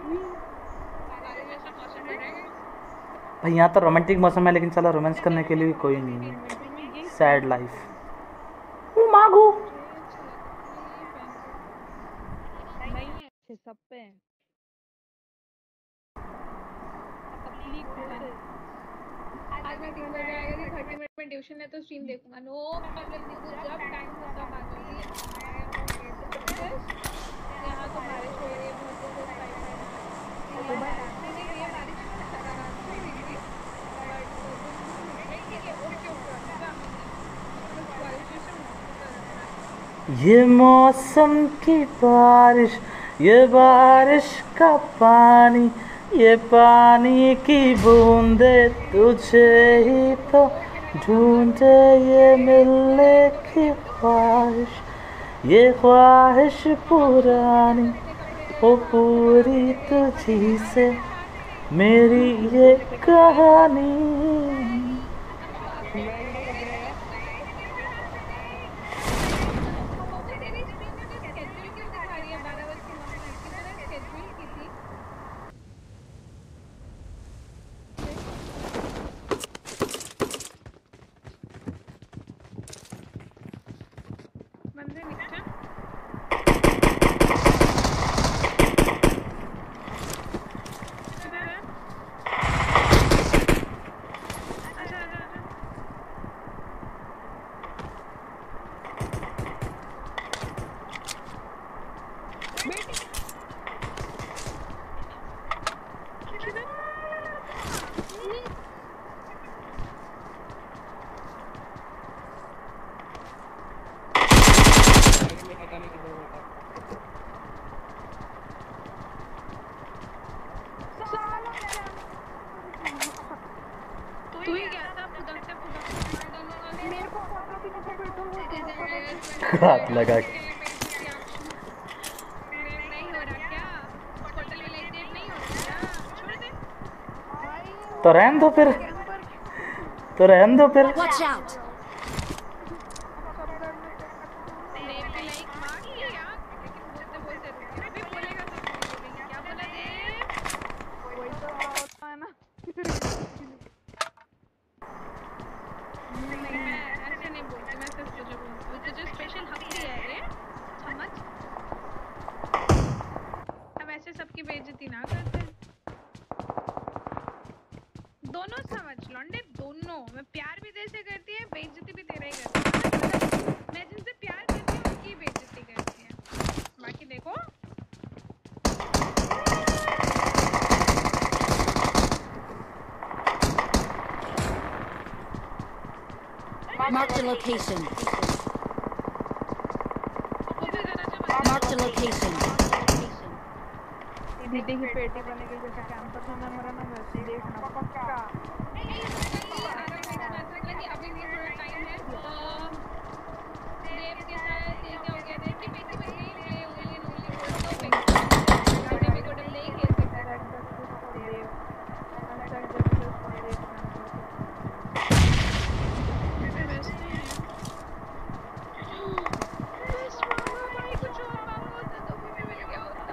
भाई। यहाँ तो रोमांटिक मौसम है लेकिन चला रोमांस करने के लिए भी कोई नहीं है। Sad life. ओ मागो नहीं है सब पे आज मैं तीन बजे आएगा कि थर्टी मिनट में ट्यूशन है तो स्ट्रीम देखूंगा। नो प्रॉब्लम दीदी, जब टाइम हो तब आ जाऊंगी। यहाँ तो बारिश हो रही है बहुत बहुत टाइम है ये बारिश ये मौसम की बारिश, ये बारिश का पानी, ये पानी की बूंदे तुझे ही तो ढूंढे, ये मिलने की ख्वाहिश, ये ख्वाहिश पुरानी हो पूरी तुझी से मेरी ये कहानी। तेरी स्क्रीन में जो स्केड्यूल क्यों दिखा रही है बारह बज के नौ मिनट की तरह स्केड्यूल की थी। बंदे नीचे किधर है? आजा आजा आजा। तू ही गया था फुदकते फुदकते दोनों का मेरे को हाथ लगा नहीं हो रहा क्या? होटल में लाइट नहीं हो रहा छोड़ दे। तो रहन दो फिर, तो रहन दो फिर। Watch out! देव पे लाइक मार लिया लेकिन बोलते बोलते रुक गया। अभी बोलेगा तो बोलेंगे क्या बोला देव? वही तो होता है ना। नहीं मैं ऐसे नहीं बोलती, मैं सिर्फ तुझे बोलती हूँ। तुझे स्पेशल हक दिया है रे, समझ? अब ऐसे सबकी बेइज्जती ना करते। दोनों समझ लौंडे दोनों। मैं प्यार भी जैसे करती है बेइज्जती भी तेरा ही करती है। मैं जिनसे प्यार करती हूँ उनकी बेइज्जती करती है। बाकी देखो Mark the location. उधर जरा जब Mark the location. दीदी की पेटी बनेगी जैसे कैंपर था ना मरा ना वैसे देखना पक्का। अभी भी थोड़ा टाइम है। देव के साथ ये क्या हो गया? देव की बेटी बन गई play only and only for the बेटी। बेटी को डर नहीं खेल सकता। ऐसे वैसे हैं। बस मामा भाई कुछ और मांगो होता तो भी मिल गया होता।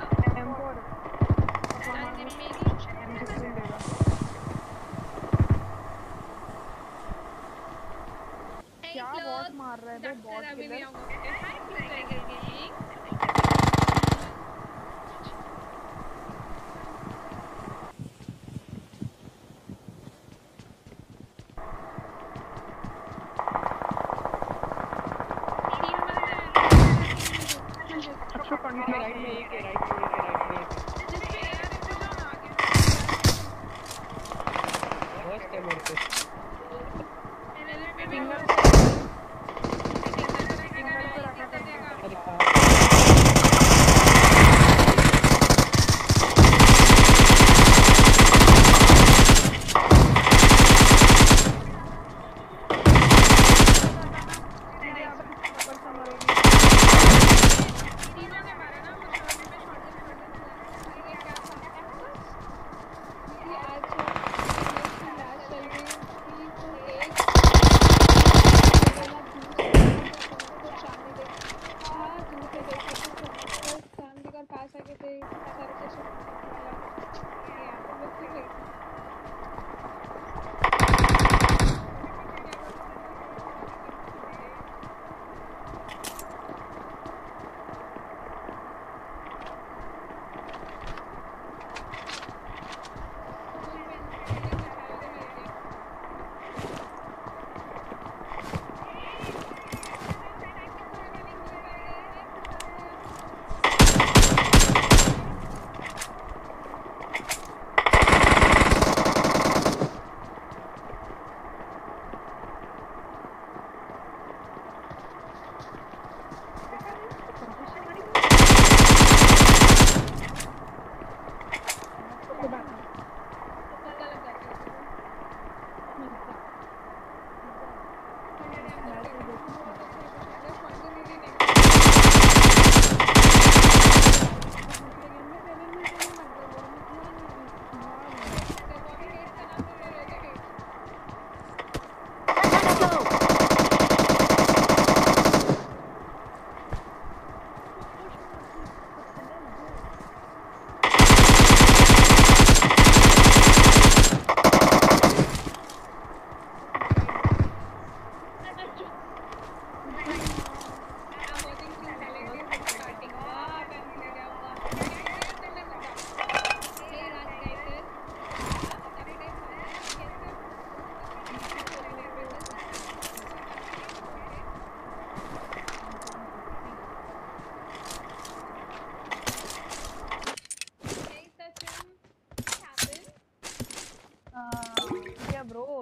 जान दे मेरी क्या बॉट मार रहा है बे बॉट अभी भी किलर। आऊंगा। Hi future gaming. तीन बंदे हैं। अच्छा पढ़ने में राइट में एक है राइट में एक है राइट में एक है। जिस पे एयर है जो ना आगे फर्स्ट है मेरे पे। मेरे पे भी सिंगल सिंगल पे रखा कर देगा। अरे कहाँ? तीनों ने मारा ना मुझे और भी मैं शॉट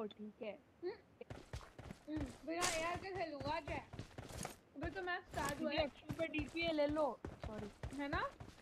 ठीक है। हम्म, बिना एआर के खेलूंगा आज। अभी तो मैच स्टार्ट हुआ मुझे है, अक्षु पे डीपीए ले लो। सॉरी है ना?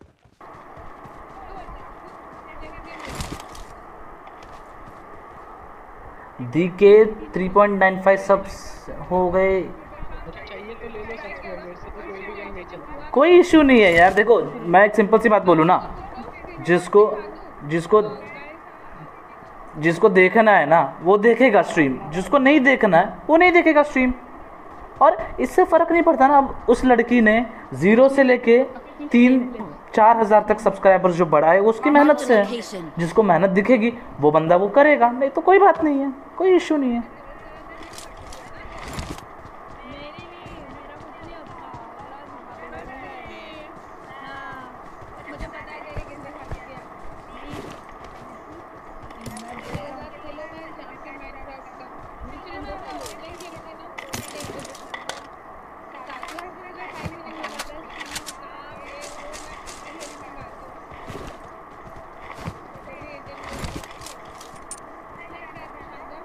D K three point nine five subs हो गए। चाहिए तो ले लो सच में, मेरे से तो कोई भी गन नहीं चलता। कोई इशू नहीं है यार। देखो मैं एक सिंपल सी बात बोलूँ ना, जिसको जिसको जिसको देखना है ना वो देखेगा स्ट्रीम, जिसको नहीं देखना है वो नहीं देखेगा स्ट्रीम। और इससे फ़र्क नहीं पड़ता ना। अब उस लड़की ने ज़ीरो से लेके तीन चार हज़ार तक सब्सक्राइबर्स जो बढ़ाए वो उसकी मेहनत से है। जिसको मेहनत दिखेगी वो बंदा वो करेगा, नहीं तो कोई बात नहीं है, कोई इशू नहीं है। मेरी नहीं, मेरा कुछ नहीं होता। हाँ मुझे पता है तेरे किसने खाती है। मेरे साथ खेलो, मैं जाके मैच रखता हूँ। पिछले बार मैं ऑनलाइन खेली थी ना, एक बजे सात लाख रुपए का टाइम नहीं मिला था, कहाँ ये वो मैं खेलने में बात हूँ। तेरी एजेंट नहीं रहता शानदार।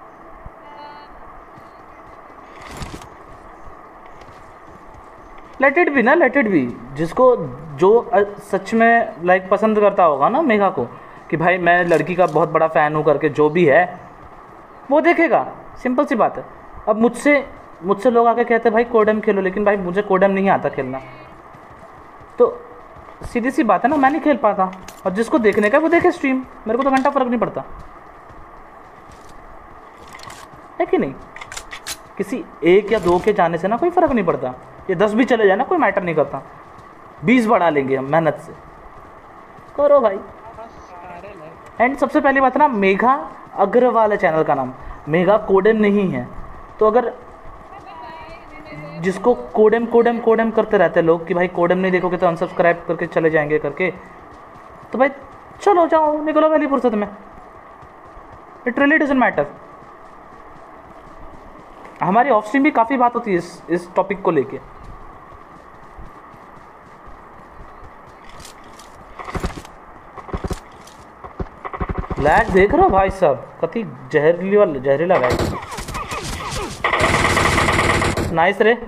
लेट इट भी ना, लेट इट भी। जिसको जो अ, सच में लाइक पसंद करता होगा ना मेघा को कि भाई मैं लड़की का बहुत बड़ा फ़ैन हूँ करके, जो भी है वो देखेगा। सिंपल सी बात है। अब मुझसे मुझसे लोग आके कहते हैं भाई कोडेम खेलो, लेकिन भाई मुझे कोडेम नहीं आता खेलना, तो सीधी सी बात है ना, मैं नहीं खेल पाता। और जिसको देखने का वो देखे स्ट्रीम, मेरे को तो घंटा फ़र्क नहीं पड़ता है कि नहीं। किसी एक या दो के जाने से ना कोई फ़र्क नहीं पड़ता। ये दस भी चले जाए ना कोई मैटर नहीं करता, बीस बढ़ा लेंगे हम मेहनत से। करो भाई। एंड सबसे पहली बात ना, मेघा अग्रवाल है चैनल का नाम, मेघा कोडेम नहीं है। तो अगर जिसको कोडेम कोडेम कोडेम करते रहते हैं लोग कि भाई कोडेम नहीं देखोगे तो अनसब्सक्राइब करके चले जाएंगे करके, तो भाई चलो जाओ, निकलो पहली फुर्सत में। It really doesn't matter. हमारी ऑफ स्ट्रीम भी काफ़ी बात होती है इस इस टॉपिक को लेके। लैग देख रहे हो भाई साहब, कति जहरीली वाला जहरीला लैग। नाइस रे।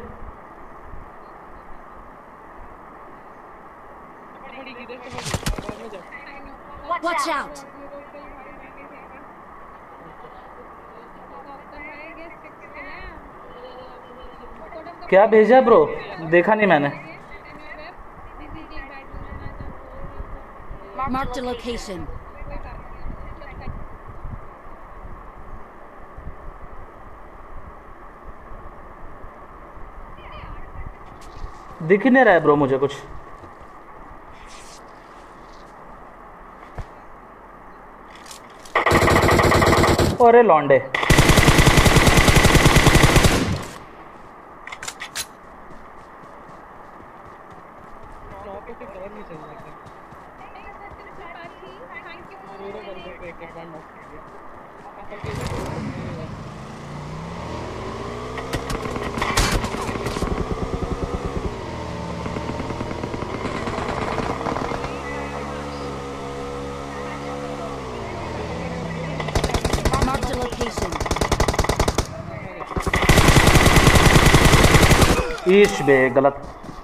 Watch out! क्या भेजा ब्रो? देखा नहीं मैंने। Marked a location. दिख ही नहीं रहा है ब्रो मुझे कुछ। अरे लौंडे, Marked a location. ईश बे गलत।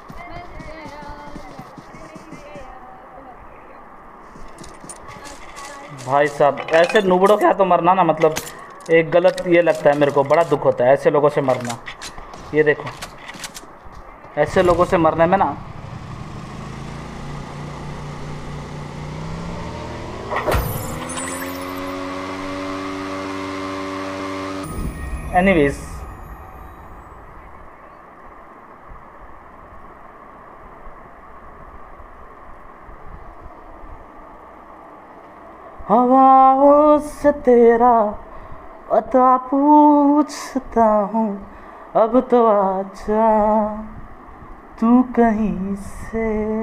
भाई साहब ऐसे नुबड़ों के हाथों मरना ना, मतलब एक गलत ये लगता है मेरे को, बड़ा दुख होता है ऐसे लोगों से मरना। ये देखो ऐसे लोगों से मरने में ना, एनीवेज हवाओं से तेरा पता पूछता हूँ, अब तो आजा तू कहीं से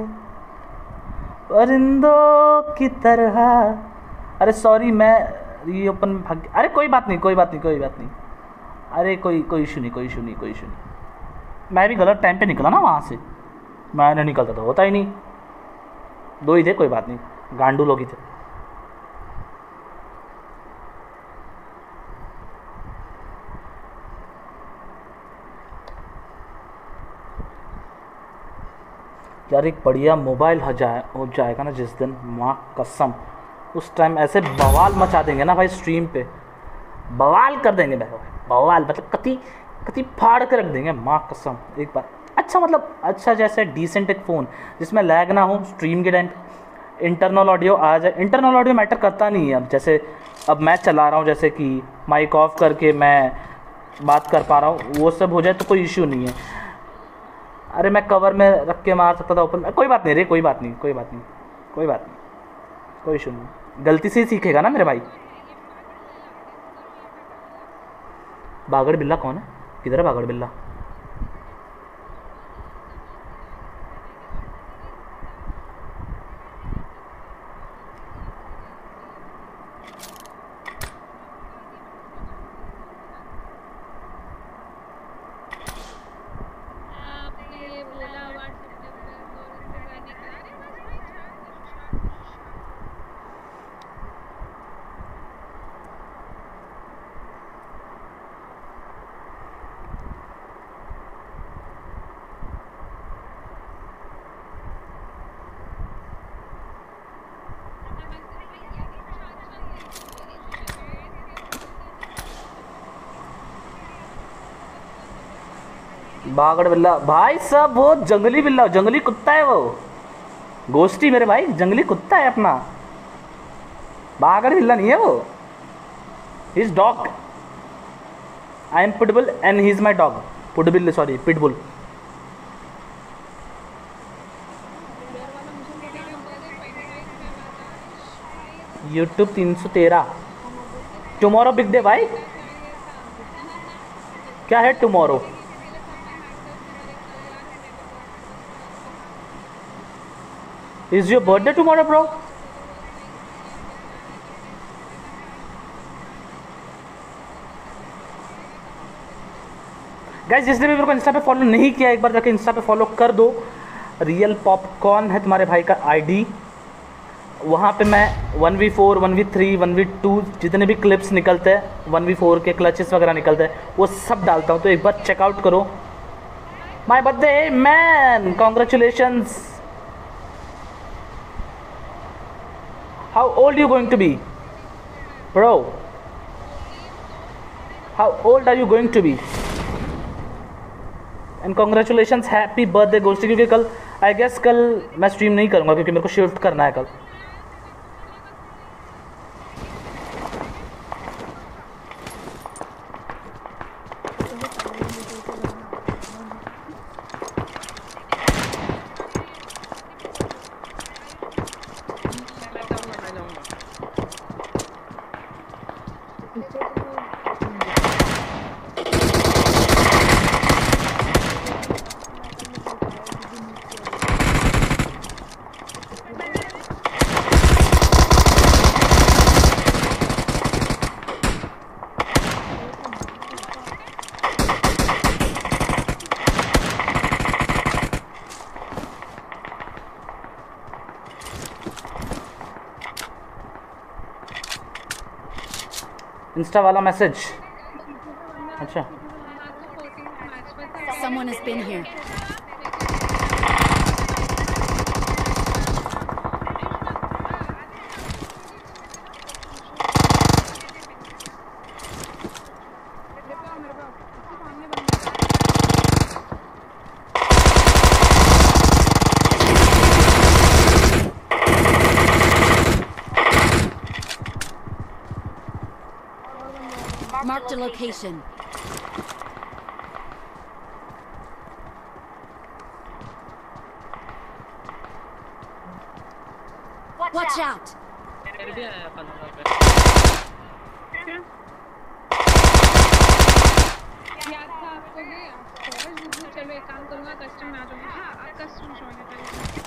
परिंदों की तरह। अरे सॉरी मैं ये ओपन भाग, अरे कोई बात नहीं कोई बात नहीं कोई बात नहीं। अरे कोई कोई इशू नहीं कोई इशू नहीं कोई इशू नहीं। मैं भी गलत टाइम पे निकला ना वहाँ से, मैं नहीं निकलता तो होता ही नहीं। दो ही थे, कोई बात नहीं, गांडू लोग ही थे। यार एक बढ़िया मोबाइल हो जाए हो जाएगा ना जिस दिन, माँ कसम उस टाइम ऐसे बवाल मचा देंगे ना भाई, स्ट्रीम पे बवाल कर देंगे भाई, बवाल मतलब कति कति फाड़ के रख देंगे माँ कसम। एक बार अच्छा मतलब अच्छा जैसे डिसेंट एक फ़ोन जिसमें लैग ना हो स्ट्रीम के टाइम, इंटरनल ऑडियो आ जाए। इंटरनल ऑडियो मैटर करता नहीं है अब, जैसे अब मैं चला रहा हूँ जैसे कि माइक ऑफ करके मैं बात कर पा रहा हूँ, वो सब हो जाए तो कोई इश्यू नहीं है। अरे मैं कवर में रख के मार सकता था ओपन में, कोई बात नहीं रे, कोई बात नहीं कोई बात नहीं कोई बात नहीं कोई इशू नहीं, गलती से ही सीखेगा ना मेरे भाई। बागड़ बिल्ला कौन है, किधर है बागड़ बिल्ला? आपने ये बोला व्हाट्सएप पे और मैंने कहा अरे बस भाई चार बागड़ बिल्ला भाई साहब, वो जंगली बिल्ला जंगली कुत्ता है वो, गोश्ती मेरे भाई जंगली कुत्ता है अपना, बागड़ बिल्ला नहीं है वो, he is dog. I am pitbull and he is my dog, पुटबिल सॉरी पिटबुल। यूट्यूब तीन सौ तेरह टुमारो बिग डे भाई, क्या है tomorrow? Is your birthday tomorrow, bro? Guys जिसने भी मेरे को इंस्टा पे फॉलो नहीं किया एक बार जाके इंस्टा पे फॉलो कर दो। रियल पॉपकॉर्न है तुम्हारे भाई का आईडी, वहाँ पे मैं one v four one v three one v two जितने भी क्लिप्स निकलते हैं, वन वी फोर के क्लचेस वगैरह निकलते हैं, वो सब डालता हूँ, तो एक बार चेकआउट करो। My birthday man, congratulations. How old you going to be, bro? How old are you going to be? And congratulations, happy birthday गोष्ठी, क्योंकि कल आई गेस कल मैं स्ट्रीम नहीं करूँगा क्योंकि मेरे को शिफ्ट करना है कल। इंस्टा वाला मैसेज, अच्छा Someone has been here. Marked a location. Watch out! याद था आपको ये और चलो एक काम करूँगा, कस्टम आ जाऊँगा। हाँ आप कस्टम शो है पहले।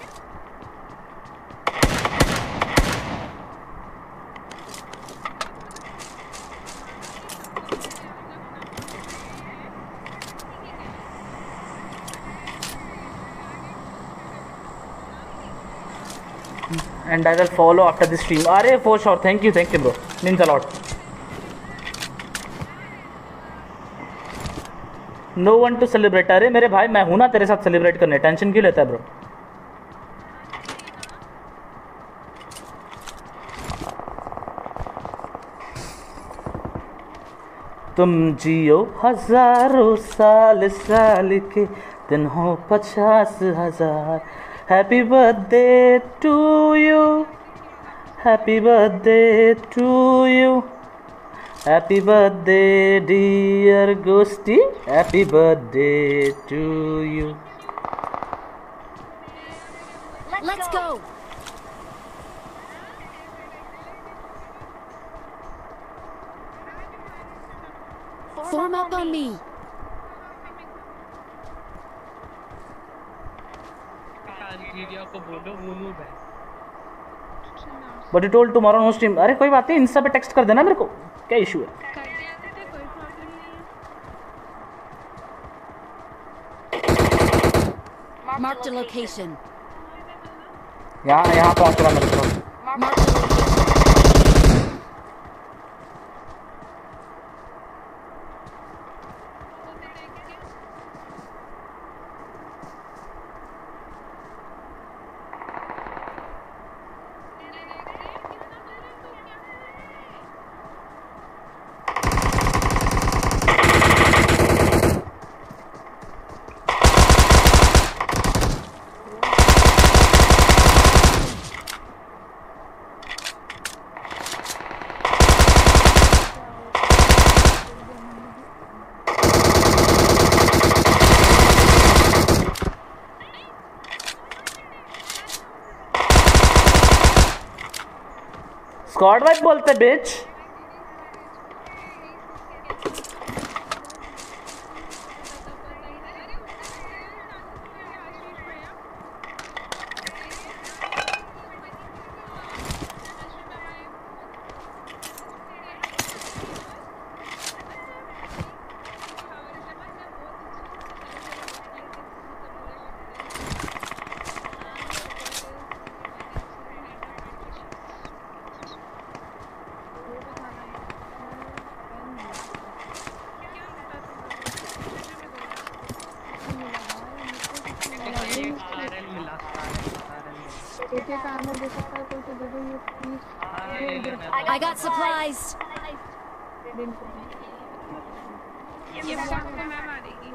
and I will follow after this stream. अरे for sure, thank you thank you bro, means a lot. No one to celebrate. अरे मेरे भाई मैं हूँ ना तेरे साथ सेलिब्रेट करने, टेंशन क्यों लेता है ब्रो? तुम जियो हजारों साल साल के दिन हो पचास हजार। Happy birthday to you, happy birthday to you, happy birthday dear Ghosty, happy birthday to you. Let's go. Form up on me. Video को बोलो मुनू है। But you told tomorrow no stream. अरे कोई बात नहीं, इंस्टा पे टेक्स्ट कर देना मेरे को, क्या इशू है? कर दिया थे कोई प्रॉब्लम नहीं है। Marked a location. यहाँ यहाँ पहुँच रहा मेरे को। Marked a location. Squad wise बोलते बिच। I got supplies. ये बॉट को मैं मारेगी।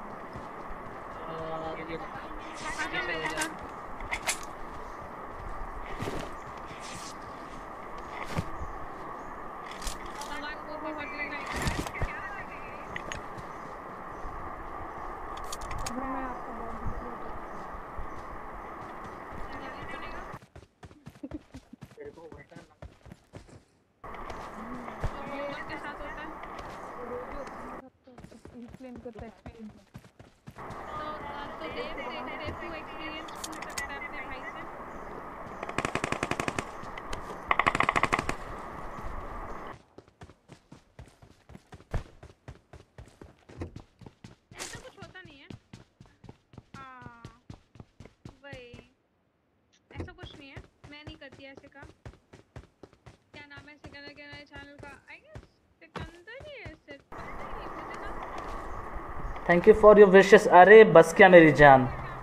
ऐसे काम क्या नाम है सिकंदर के नए चैनल का? आई गेस सिकंदर ही है सिर्फ, मुझे ना। Thank you for your wishes. अरे बस क्या मेरी जान,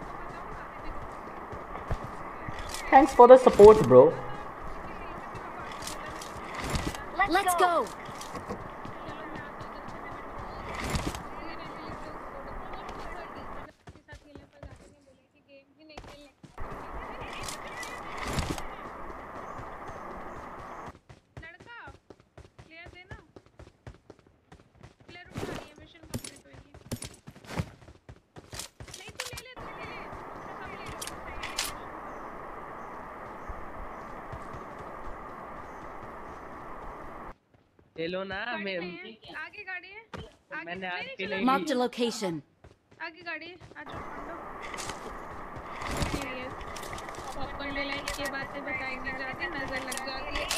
thanks for the support bro. Let's go. ले लो ना। मैं आगे गाड़ी है, आगे मैंने आपके लिए Marked a location. आगे गाड़ी है, आ जाओ पांडो। पॉपकॉर्न ले लाइक की बातें बताई नहीं जाती, नजर लग जाती है।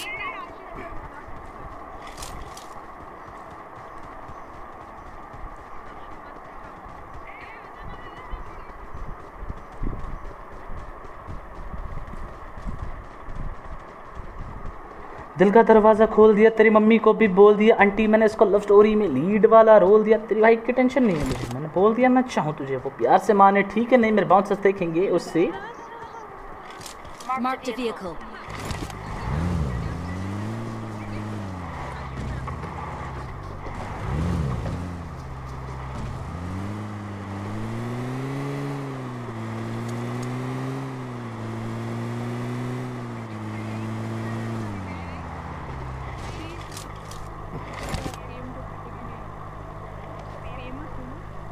दिल का दरवाज़ा खोल दिया, तेरी मम्मी को भी बोल दिया आंटी, मैंने इसको लव स्टोरी में लीड वाला रोल दिया। तेरी भाई की टेंशन नहीं है मुझे, मैंने बोल दिया मैं चाहूँ तुझे, वो प्यार से माने ठीक है, नहीं मेरे बाउंसर्स देखेंगे उससे। Marked a vehicle.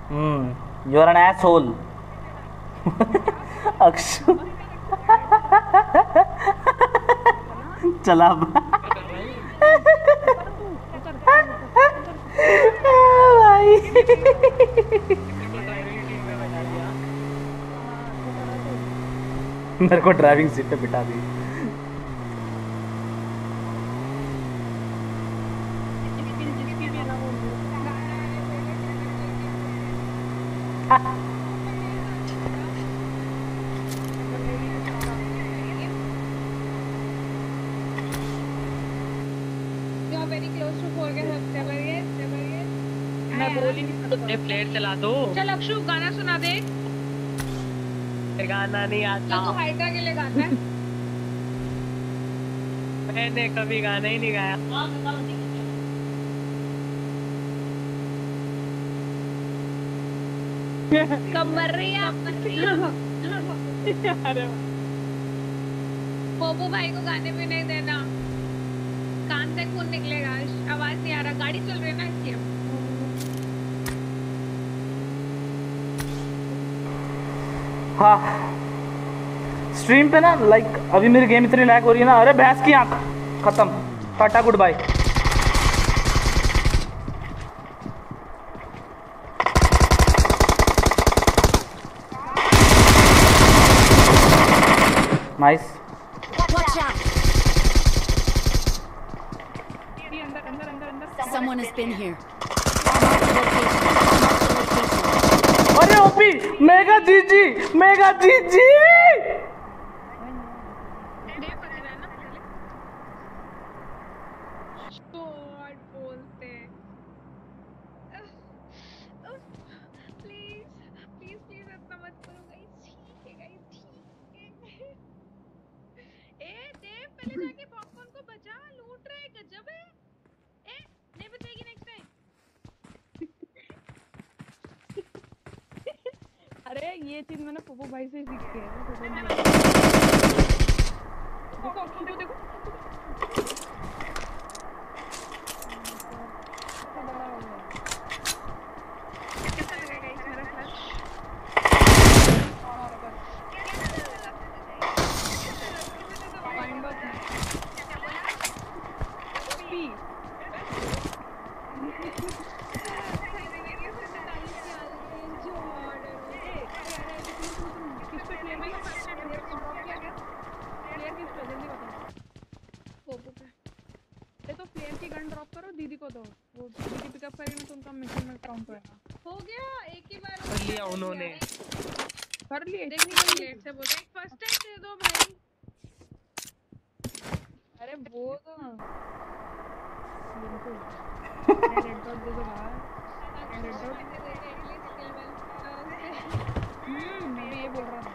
Hmm you are an asshole Akshu चला अब। भाई मेरे को ड्राइविंग सीट पे बिठा दी। You are very close to four के साथ चल रही है, चल रही है। मैं बोल ही नहीं सकता। प्लेयर चला दो। चल अक्षु गाना सुना दे। गाना नहीं आता। तो हाइड्रा के लिए गाता है। मैंने कभी गाना ही नहीं गाया। कब मर रही है आप? पोपो भाई को गाने भी नहीं देना, कान से खून निकलेगा, आवाज नहीं आ रहा, गाड़ी चल रही है ना इसलिए। हाँ स्ट्रीम पे ना लाइक अभी मेरी गेम इतनी लैग हो रही है ना। अरे भैंस की आंख खत्म, टाटा goodbye. Nice. Watch out! ये अंदर अंदर अंदर अंदर। Someone has been here. Mark the location. Mark the location. अरे OP mega GG mega GG. बोलते प्लीज प्लीज प्लीज इतना मत करो गाइस, ठीक है गाइस ठीक है। ए देव पहले जाके पॉपकॉर्न को बचा, लूट रहा है, गजब है। ए नहीं बचेगी नेक्स्ट टाइम। अरे ये चीज मैंने पोपो भाई से सीखी है। देखो देखो देखो कैसा लगा गाइस मेरा फ्लैश? फाइंड आउट पी किस पे प्ले में प्लेयर किस पे जल्दी बताओ। पोपो पे ये तो प्लेयर की गन ड्रॉप करो, दीदी को दो, वो दीदी पिकअप करेगी ना तो उनका मिशन में काउंट होएगा। हो गया, एक ही बार कर लिया उन्होंने। कर लिए देखने को लेट से बोलते फर्स्ट टाइम दे दो भाई। अरे वो तो बिल्कुल रेड डॉट दे दो भाई, रेड डॉट। हम्म मैं भी ये बोल रहा था।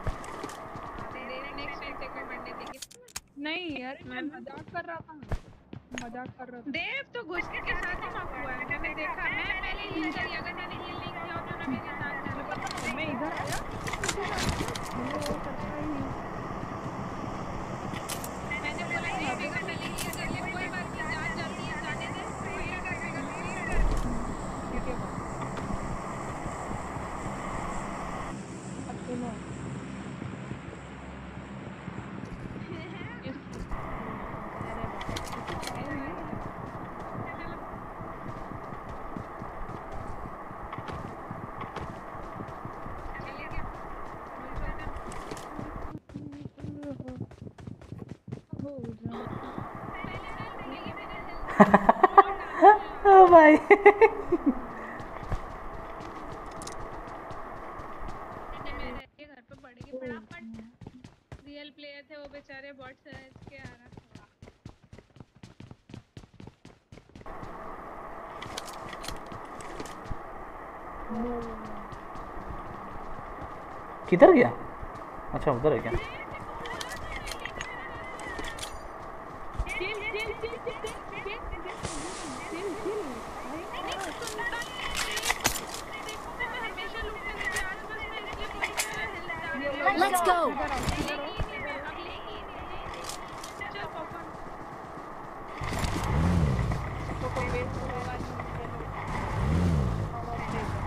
नहीं यार मैं मजाक कर रहा था, मजाक कर रहा था। देव तो घुसके के साथ ही माफ हुआ है, मैंने देखा। मैं पहले हील करी, अगर मैंने हील नहीं किया होता ना मेरे साथ जाने पता। मैं इधर आया मैंने वो करता ही नहीं। मैंने बोला नहीं अगर मैंने हील कर लिया कोई बात नहीं, जान जाती है, जाने दे। ठीक है अब सुनो ओ भाई घर पे पड़ेगी फटाफट। रियल प्लेयर थे वो बेचारे, बॉट सर्च के आ रहा। किधर गया? अच्छा उधर है क्या? Let's go.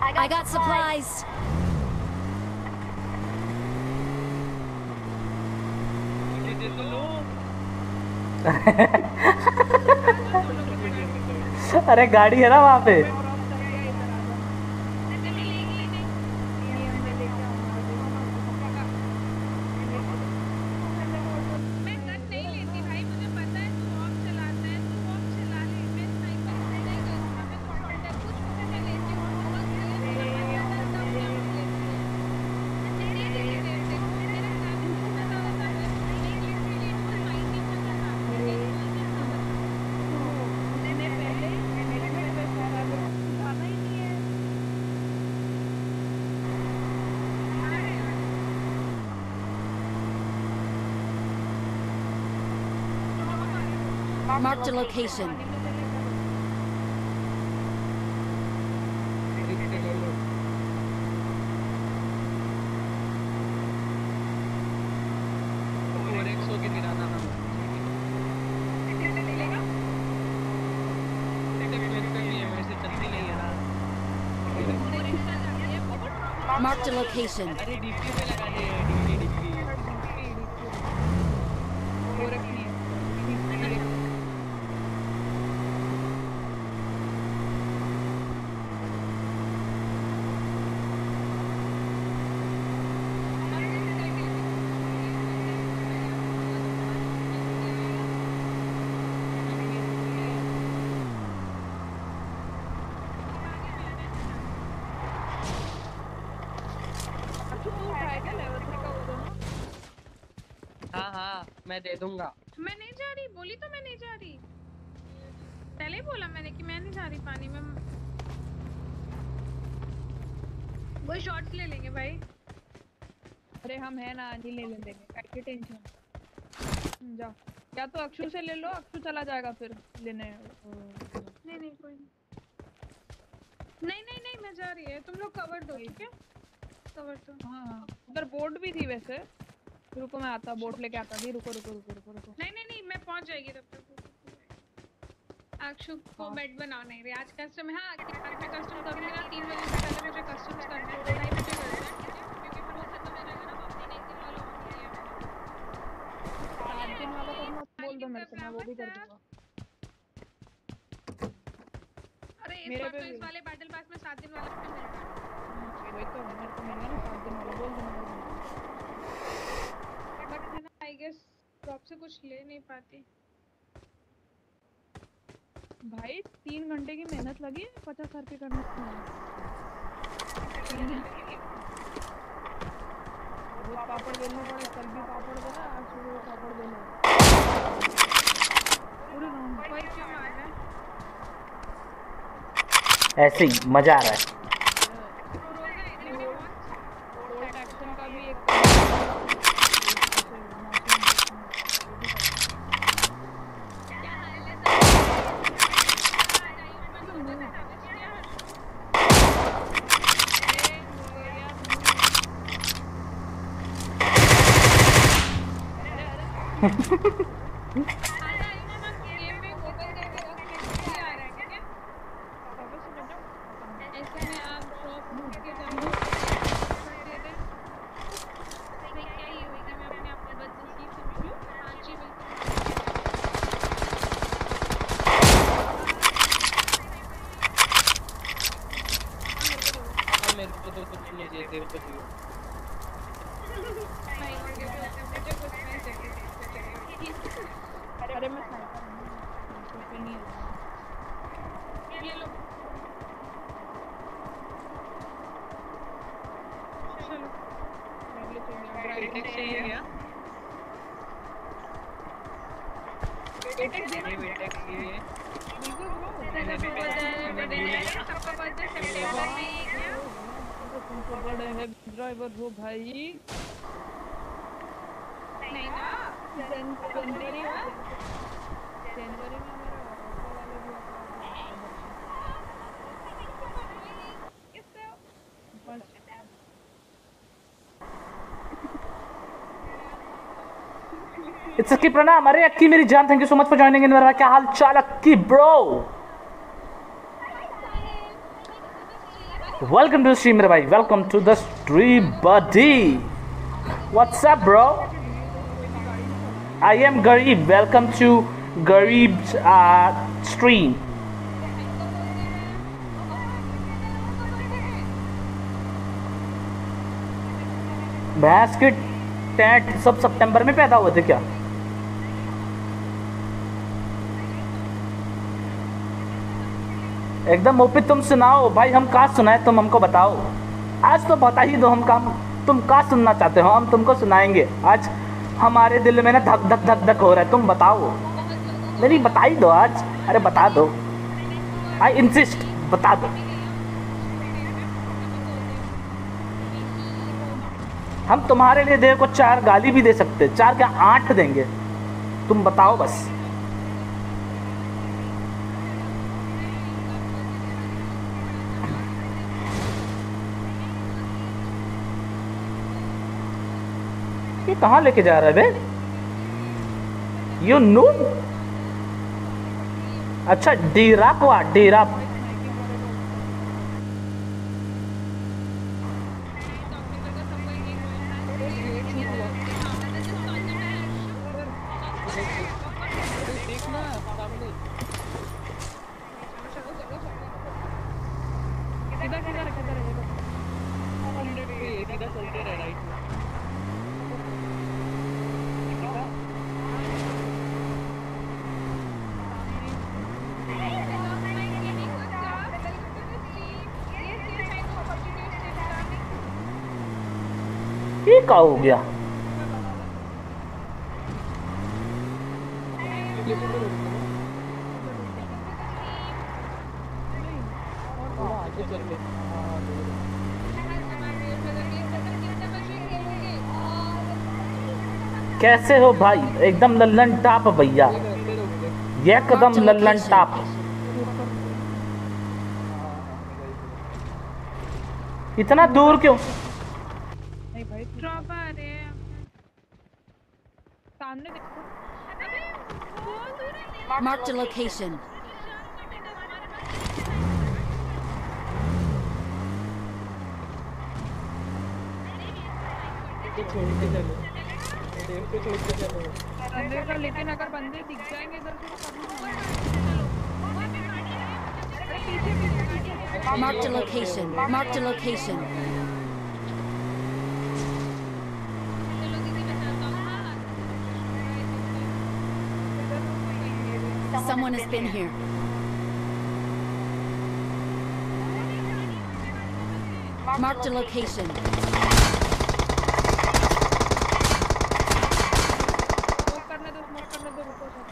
I got supplies. मुझे दे दो। अरे गाड़ी है ना वहाँ पे। मैं गन नहीं लेती भाई, मुझे पता है तू ऑफ चलाता है, तू ऑफ चला ले, मैं स्नाइपर नहीं करूँगा, मैं कॉन्टेक्ट कुछ भी मैं लेती हूँ, बहुत क्लियर है, मैं तब मैं ऑफ लेती हूँ। तेरे लिए देते हो, मेरा काम इतना ज़्यादा था, मैं literally it was ninety percent था, मैंने पहले हेलमेट पे सारा उठाना ही नहीं है। Marked a location. और एक सौ की गिराना ना। कितने मिलेगा? मेरे पे नहीं है, मेरे से चलती नहीं है ना। Marked a location. अरे डीपी पे लगा दे, डीपी डीपी। और एक नहीं है। तू उठाएगा लेवल थ्री का वो दोनों? हाँ हाँ मैं दे दूंगा। मैं नहीं जा रही, बोली तो मैं नहीं जा रही, पहले ही बोला मैंने कि मैं नहीं जा रही पानी में। वो शॉट्स ले लेंगे भाई। अरे हम है ना, नहीं ले लेंगे, काहे टेंशन। जाओ, या तो अक्षु से ले लो, अक्षु चला जाएगा फिर लेने। नहीं नहीं कोई नहीं नहीं नहीं नहीं मैं जा रही है, तुम लोग कवर दो ठीक है, कवर दो। हाँ हाँ, उधर बोट भी थी वैसे। रुको मैं आता, बोट लेके आता थी। रुको रुको रुको रुको रुको। नहीं नहीं नहीं मैं पहुंच जाएगी तब तक। अक्षु को बेड बना नहीं रही आज कस्टम। हाँ आज मैं कस्टम करूंगी ना, तीन बजे से पहले मुझे कस्टम्स करने हैं, दो ढाई बजे करते हैं क्योंकि फिर वो खत्म हो जाएगा ना, तो तीन एक दिन वाला हो गया है। सात दिन वाला करना बोल दो मेरे को, मैं वो भी कर दूंगा। अरे इस मेरे बार पे तो इस भी। वाले बैटल पास में सात दिन वाला भी मिलता है। वही तो मेरे को मिल गया ना सात दिन वाला, बोल दो मेरे को। बट है ना आई गेस ड्रॉप से कुछ ले नहीं पाती। भाई तीन घंटे की मेहनत लगी है पचास हजार के करने में। वो पापड़ बेलने पड़े, कल भी पापड़ बेला, आज सुबह भी पापड़ बेला। पूरे राउंड कोई क्यों मार रहा है? ऐसे ही मजा आ रहा है। ओल्ड एक्शन का भी एक अरे मैं स्नाइपर हूं, कुछ भी नहीं है। ये लो चलो पहले चल वेटेक्स चाहिए क्या? वेटेक्स देना ये वेटेक्स चाहिए। बिल्कुल ब्रो। सबको पता है सबको पता है सितंबर में ये क्या तुमको बड़े है ड्राइवर हो भाई। नहीं ना जनवरी में जनवरी में मेरा ऑटो वाले भी किससे बस इट्स अक्की प्रणाम। अरे अक्की मेरी जान, thank you so much for joining in. मेरा क्या हाल चाल Akki bro? Welcome to stream मेरे भाई, welcome to the stream buddy. What's up bro? I am गरीब, वेलकम टू गरीब स्ट्रीम। भैंस के टैट सब सितंबर में पैदा हुए थे क्या? एकदम ओपी। तुम सुनाओ भाई, हम कहाँ सुनाए, तुम हमको बताओ। आज तो बता ही दो हम काम, तुम कहाँ सुनना चाहते हो, हम तुमको सुनाएंगे। आज हमारे दिल में ना धक धक धक धक हो रहा है, तुम बताओ। नहीं बता ही दो आज, अरे बता दो, आई इंसिस्ट, बता दो। हम तुम्हारे लिए देखो चार गाली भी दे सकते, चार क्या आठ देंगे, तुम बताओ बस। ये कहाँ लेके जा रहा है बे? You know? अच्छा डेरा को आ, डेरा। ये क्या हो गया? कैसे हो भाई? एकदम लल्लन टाप भैया, एकदम लल्लन टाप। इतना दूर क्यों? ड्रॉप आ रहे हैं सामने देखो। Marked a location. बंदे का, लेकिन अगर बंदे दिख जाएंगे इधर से तो Marked a location. Marked a location. Someone has been here. Marked a location. Smoke करने दो, स्मोक करने दो, रुको sir.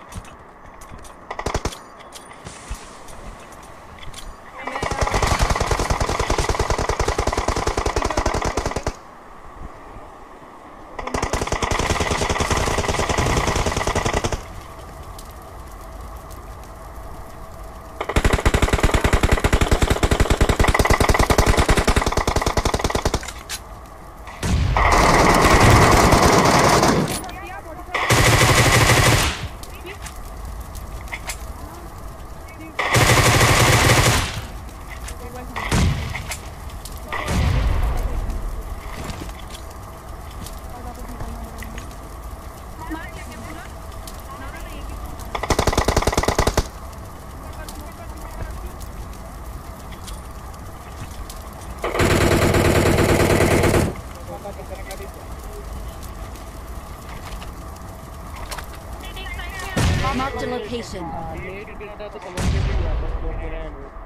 Marked a location. Late गिरता तो समझ में नहीं आता स्कोर गिरा है वो।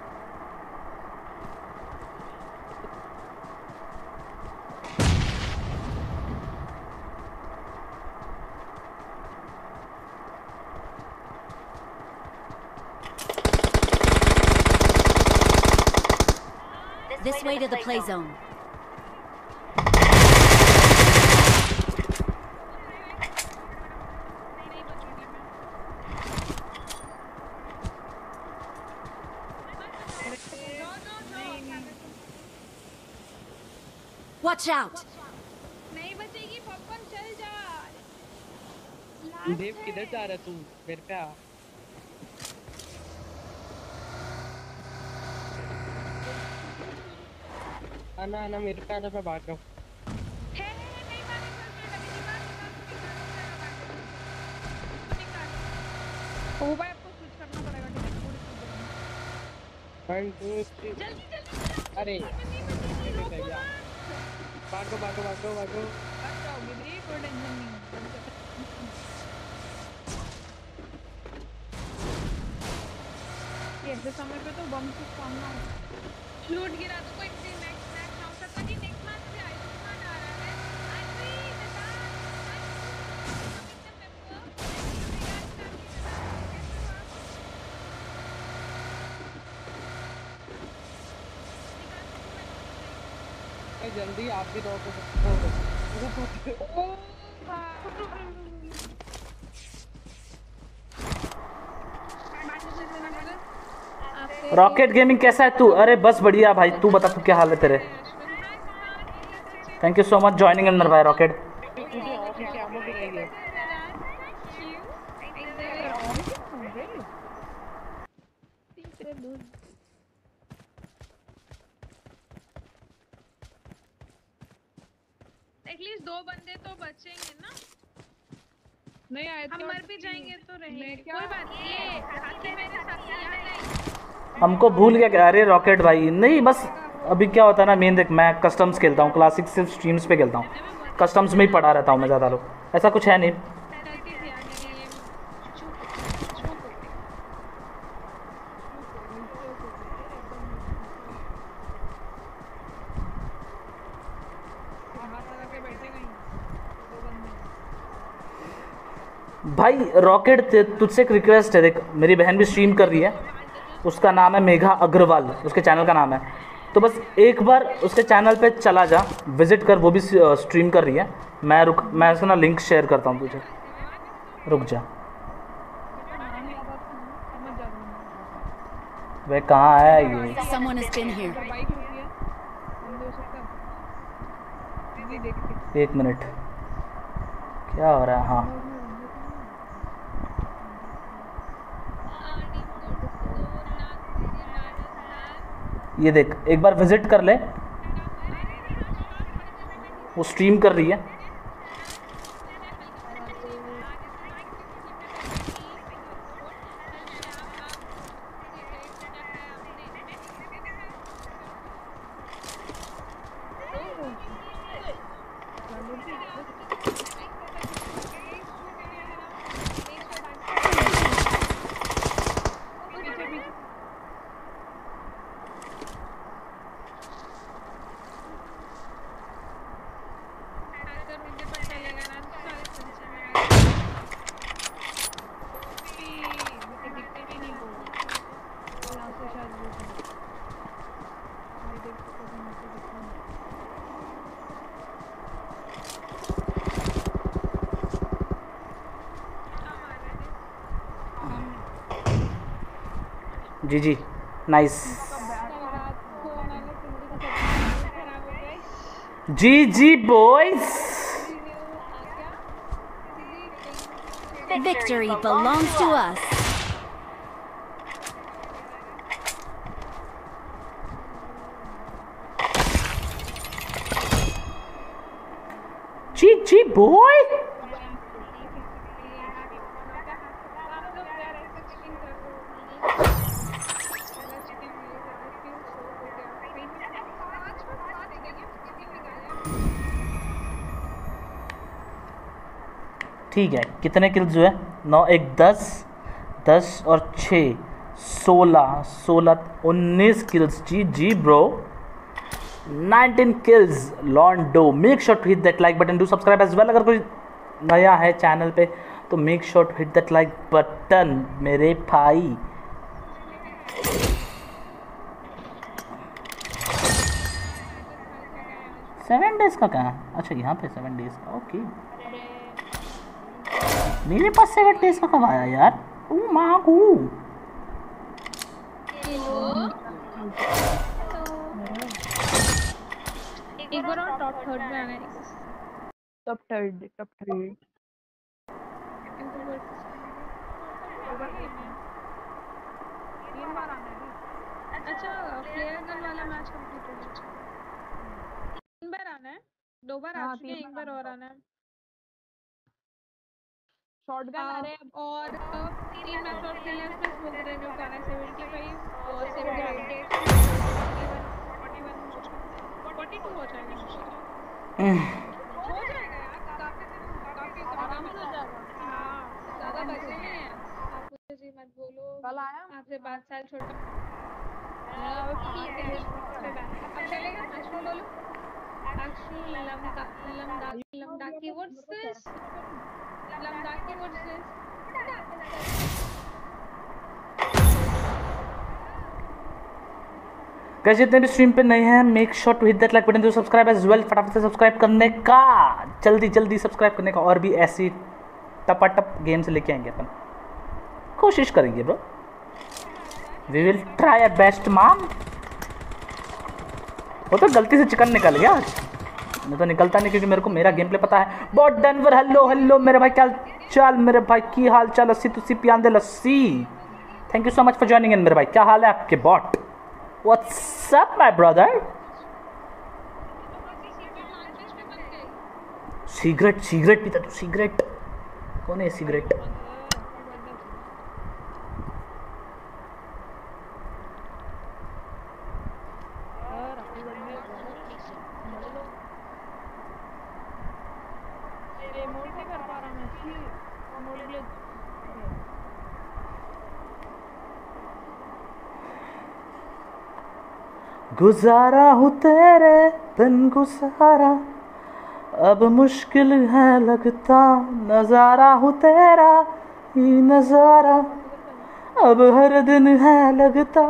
This way to the play zone. Watch out! नहीं बचेगी पप्पन, चल जा। देव किधर जा रहा तू? मेरे पे आ। आना आना मेरे पे आना, मैं भाग रहा हूँ। है नहीं मारे चलते लगे निकाल निकाल निकाल। ओ भाई आपको स्विच करना पड़ेगा ठीक है, थोड़ी सी देर में। One two three. जल्दी जल्दी अरे नहीं बचेगी, रह रोको गया। मत। भागो भागो भागो भागो। बच जाओगी दी, कोई टेंशन नहीं है। ये ऐसे समय पे तो बम से सामना लूट गिरा तो कोई नेक्स्ट नेक्स्ट हाउस तक नहीं, नेक्स्ट मैच भी आयुष्मान आ रहा है। आई बता अरे जल्दी आप भी दो तो। ओ रॉकेट गेमिंग कैसा है तू? अरे बस बढ़िया भाई, तू बता तू क्या हाल है तेरे? Thank you so much joining in मेरे भाई रॉकेट। मुझे और पीछे आमो गिराइए। एटलीस्ट दो बंदे तो बचेंगे ना। नहीं आए हम तो मर भी जाएंगे तो रहेंगे, क्या- कोई बात नहीं। ये साथी मेरे साथ यहाँ नहीं। हमको भूल गया क्या? अरे रॉकेट भाई नहीं, बस अभी क्या होता है ना, मेन देख मैं कस्टम्स खेलता हूँ, क्लासिक सिर्फ स्ट्रीम्स पे खेलता हूँ, कस्टम्स में ही पड़ा रहता हूँ मैं ज़्यादा लोग, ऐसा कुछ है नहीं। गलती थी यार मेरी, ये चूक चूक हो गई। हाथ लगा के बैठेगा ही दो बंदे। भाई रॉकेट ते- तुझसे एक रिक्वेस्ट है, देख मेरी बहन भी स्ट्रीम कर रही है, उसका नाम है मेघा अग्रवाल, उसके चैनल का नाम है, तो बस एक बार उसके चैनल पे चला जा, विजिट कर, वो भी स्ट्रीम कर रही है। मैं रुक मैं उसका ना लिंक शेयर करता हूँ तुझे, रुक जा। वे कहाँ है ये? Someone has been here. Bike रुकी है, बंदे हो सकता है। दीदी देखते एक मिनट, क्या हो रहा है? हाँ ये देख, एक बार विजिट कर ले, वो स्ट्रीम कर रही है। अगर मुझे पता चलेगा ना तो सारे टेंशन में आ जाएंगे। मुझे दिखते भी नहीं वो वो यहाँ से शायद वो थे। मैं देख सकता हूँ, मुझे दिखता नहीं। जी जी नाइस, रात को मैंने सिंधी का सब खराब हो गया। G G boys. Victory belongs to us. G G boy. ठीक है, कितने किल्स हुए? नौ एक दस, दस और छः सोलह, सोलह उन्नीस kills. G G bro, nineteen kills लॉन्डो। Make sure to hit that like button, do subscribe as well. अगर कोई नया है चैनल पे तो make sure to hit that like button मेरे भाई। सेवन डेज का कहाँ? अच्छा यहाँ पे सेवन डेज का, ओके। मेरे पास सेवन डेज का कब आया यार? ओ मागू। एक बार और टॉप थर्ड में आना है। Top third, top third. तीन बार आना है। अच्छा प्लेयर गन वाला मैच कंप्लीट हो गया। दो बार आ हाँ, चुके हैं, तीन एक बार बार आना और था। आना है। शॉटगन आ, अरे और अब तीन मैच और खेलने हैं, उसमें स्मोक ग्रेनेड लगाना है। सेवेंटी फाइव और सेवेंटी फाइव डेट फोर्टी वन फोर्टी वन हो जाएगा, फोर्टी टू हो जाएगा इंशाल्लाह। हो जाएगा यार, काफी दिन काफी आराम से हो जाएगा। हाँ, ज्यादा बचे नहीं है। आप मुझे जी मत बोलो, कल आया आपसे पाँच साल छोटा मैं अभी ठीक पाँच है। दिन पे बैक अब चलेगा। अश्विन बोलो। अश्विन लमका लमदा लमदाकी व्हाट्स दिस लमदाकी व्हाट्स दिस गाइस जितने भी स्ट्रीम पे नए हैं make sure to hit that like button, to subscribe as well. फटाफट से सब्सक्राइब करने का, जल्दी जल्दी सब्सक्राइब करने का। और भी ऐसी टपाटप गेम्स लेके आएंगे अपन, कोशिश करेंगे bro. We will try our best ma'am. वो तो गलती से चिकन निकल गया, मैं तो निकलता नहीं क्योंकि मेरे को मेरा गेम प्ले पता है। बॉट डेनवर हेलो हेलो मेरे भाई, क्या चाल मेरे भाई, की हाल चाल? लस्सी तुस्सी पियान दे लस्सी। Thank you so much for joining in मेरे भाई, क्या हाल है आपके bot? What's up my brother? Cigarette cigarette पीता तू? सिगरेट कौन है सिगरेट? रिमोट नहीं कर पा रहा मैं इसकी रिमोट के लिए। गुजारा हूँ तेरे बिन गुजारा, अब मुश्किल है लगता, नजारा हूँ तेरा ही नजारा, अब हर दिन है लगता।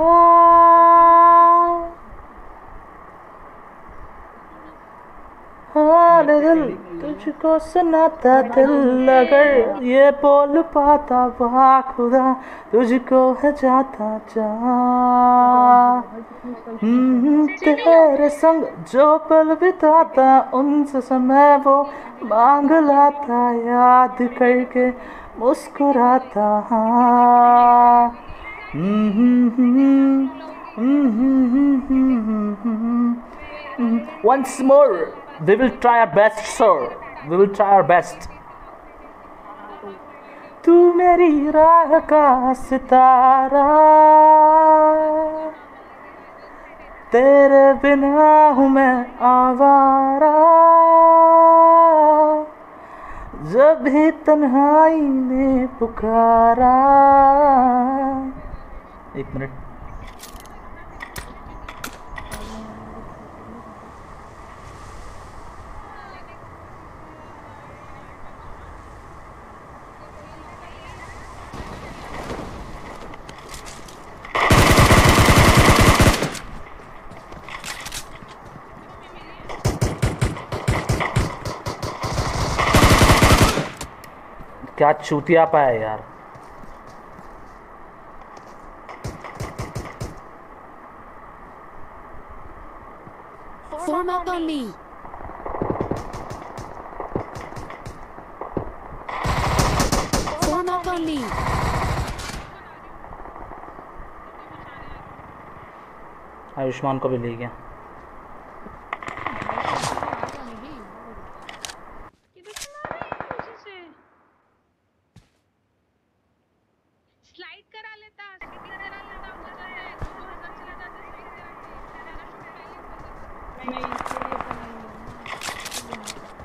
हाँ दिल तुझको सुनाता दिल, अगर ये बोल पाता वाह खुदा, तुझको है जाता जा। हम्म, तेरे संग जो पल बिताता, उनसे समय वो मांग लाता, याद करके मुस्कुराता। हाँ once more we will try our best sir, we will try our best. तू मेरी राह का सितारा, तेरे बिना हूँ मैं आवारा, जब भी तन्हाई ने पुकारा। एक मिनट, क्या चूतिया पाया यार। Form up on me. Form up on me. Ayushman को भी ले गया। स्लाइड करा लेता, स्लाइड करा लेता, मजा है। दो दो हजार चला जाता, स्लाइड करा के पैराशूट पहले नहीं इसके लिए तो नहीं है।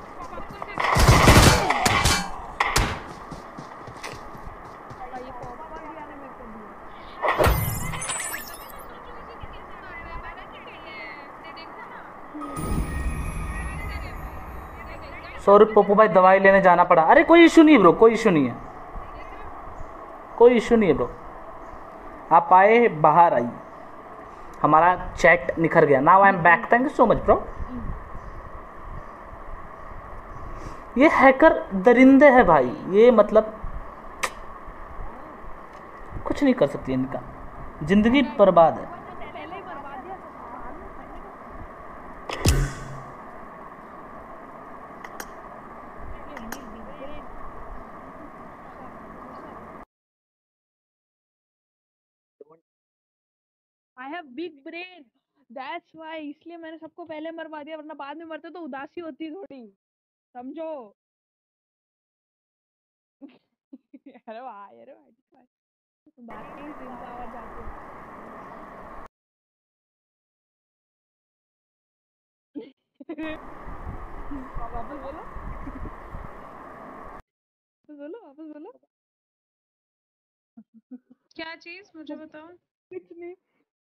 भाई ये पॉपकॉर्न भी आने मेरे को दिया। सॉरी पप्पू भाई, दवाई लेने जाना पड़ा। अरे कोई इशू नहीं ब्रो, कोई इशू नहीं है, कोई इशू नहीं है ब्रो। आप आए, बाहर आई, हमारा चैट निखर गया। Now I am back, thank you so much bro. ये हैकर दरिंदे है भाई, ये मतलब कुछ नहीं कर सकती, इनका जिंदगी बर्बाद है। पहले ही बर्बाद दिया। I have big brain. That's why, इसलिए मैंने सबको पहले मरवा दिया, वरना बाद में मरते तो उदासी होती थोड़ी, समझो। अरे वाह, अरे वाह, बाकी दिन का आवाज आती है। वापस बोलो, वापस बोलो, वापस बोलो। क्या चीज मुझे बताओ। कुछ नहीं।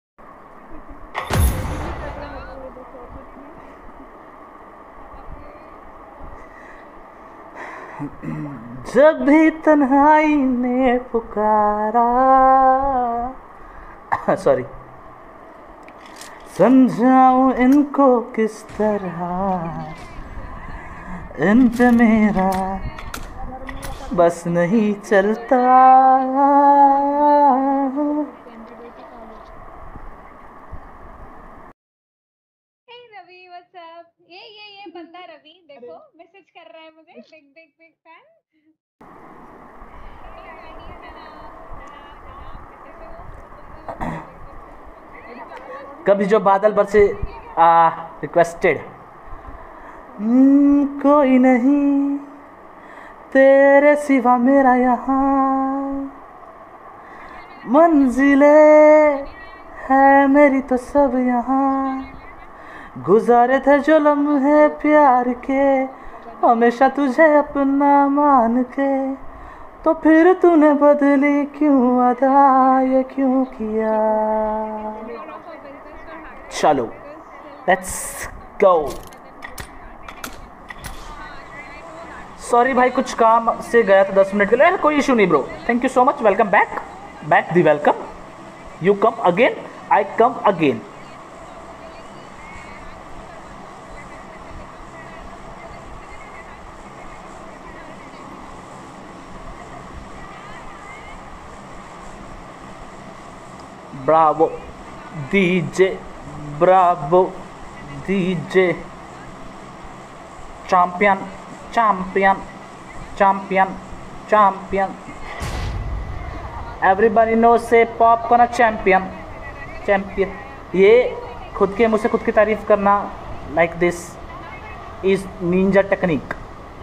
जब भी तन्हाई ने पुकारा, सॉरी, समझाऊं इनको किस तरह, इन पे मेरा बस नहीं चलता। Hey Ravi, what's up. ये ये ये बंदा रवि, देखो मैसेज कर रहा है मुझे। Big big big fan. कभी जो बादल बरसे, आ रिक्वेस्टेड, कोई नहीं तेरे सिवा मेरा यहाँ, मंजिले है मेरी तो सब यहाँ, गुजारे थे जो लम्हे प्यार के, हमेशा तुझे अपना मान के, तो फिर तूने बदली क्यों अदा, ये क्यों किया। चलो लेट्स गो। सॉरी भाई, कुछ काम से गया था दस मिनट के लिए। कोई इशू नहीं bro, thank you so much. Welcome back, back the welcome. You come again, I come again. Bravo DJ, bravo DJ, champion champion champion champion. Everybody knows popcorn champion champion. ये खुद के मुझसे खुद की तारीफ करना, like this is ninja technique.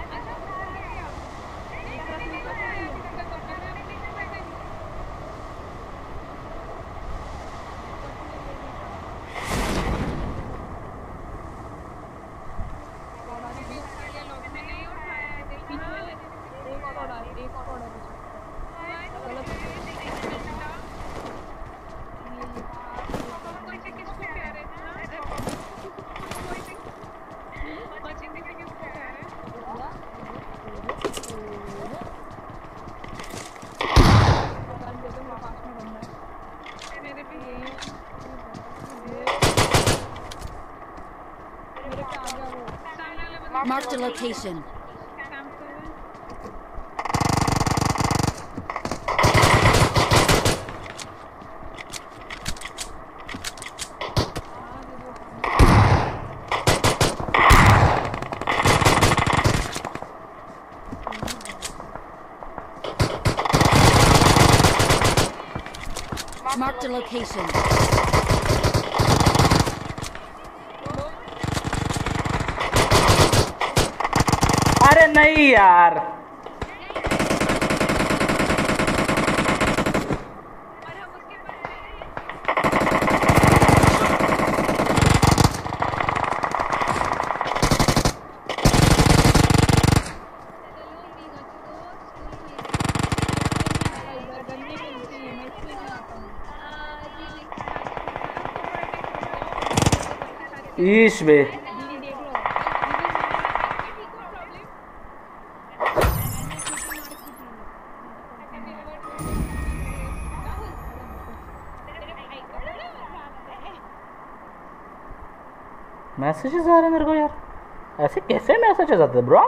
Marked a location. Marked a location. अरे नहीं यार, ईश बे। मैसेजेस आ रहे हैं मेरे को यार, ऐसे कैसे मैसेजेस आते हैं ब्रो?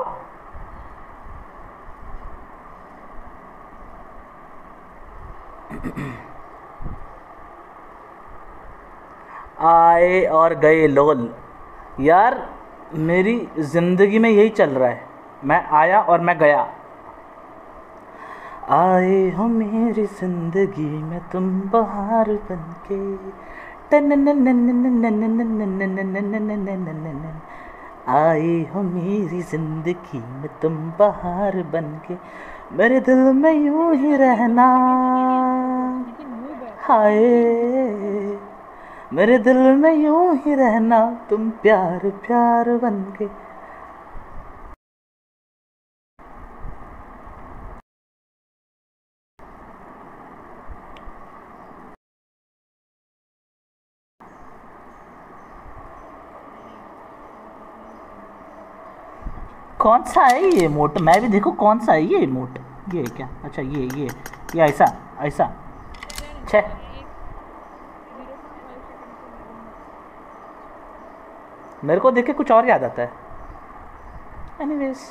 आए और गए लोल। यार मेरी ज़िंदगी में यही चल रहा है, मैं आया और मैं गया। आए हो मेरी ज़िंदगी में तुम बहार बनके, आई हो मेरी जिंदगी में तुम बाहर बन के, मेरे दिल में यूं ही रहना। हाय मेरे दिल में यूं ही रहना, तुम प्यार प्यार बन के। कौन सा है ये इमोट? मैं भी देखो कौन सा है ये इमोट। ये क्या? अच्छा ये ये ये ऐसा ऐसा छे। मेरे को देख के कुछ और याद आता है। एनीवेज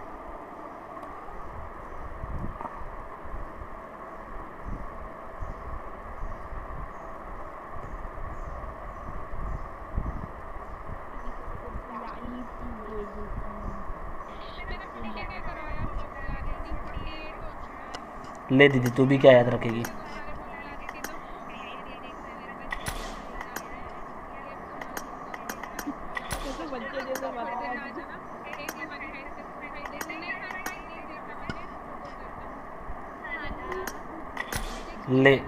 ले दीदी, तू भी क्या याद रखेगी? ले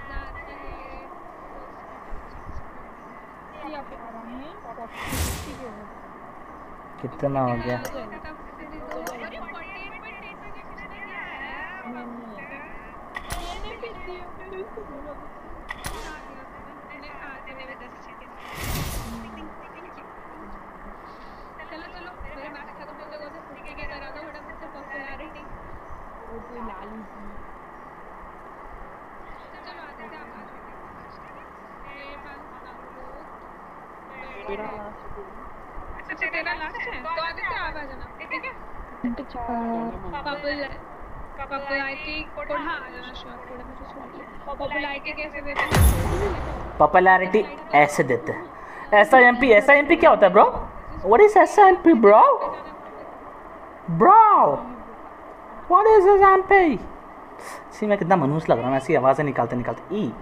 कितना हो गया? पॉपुलैरिटी ऐसे देते हैं। ऐसा एमपी ऐसा एमपी क्या होता है ब्रो? व्हाट इज ऐसा MP bro? Bro what is this MP? See मैं कितना मनहूस लग रहा हूँ ऐसी आवाज़ें निकालते निकालते। ई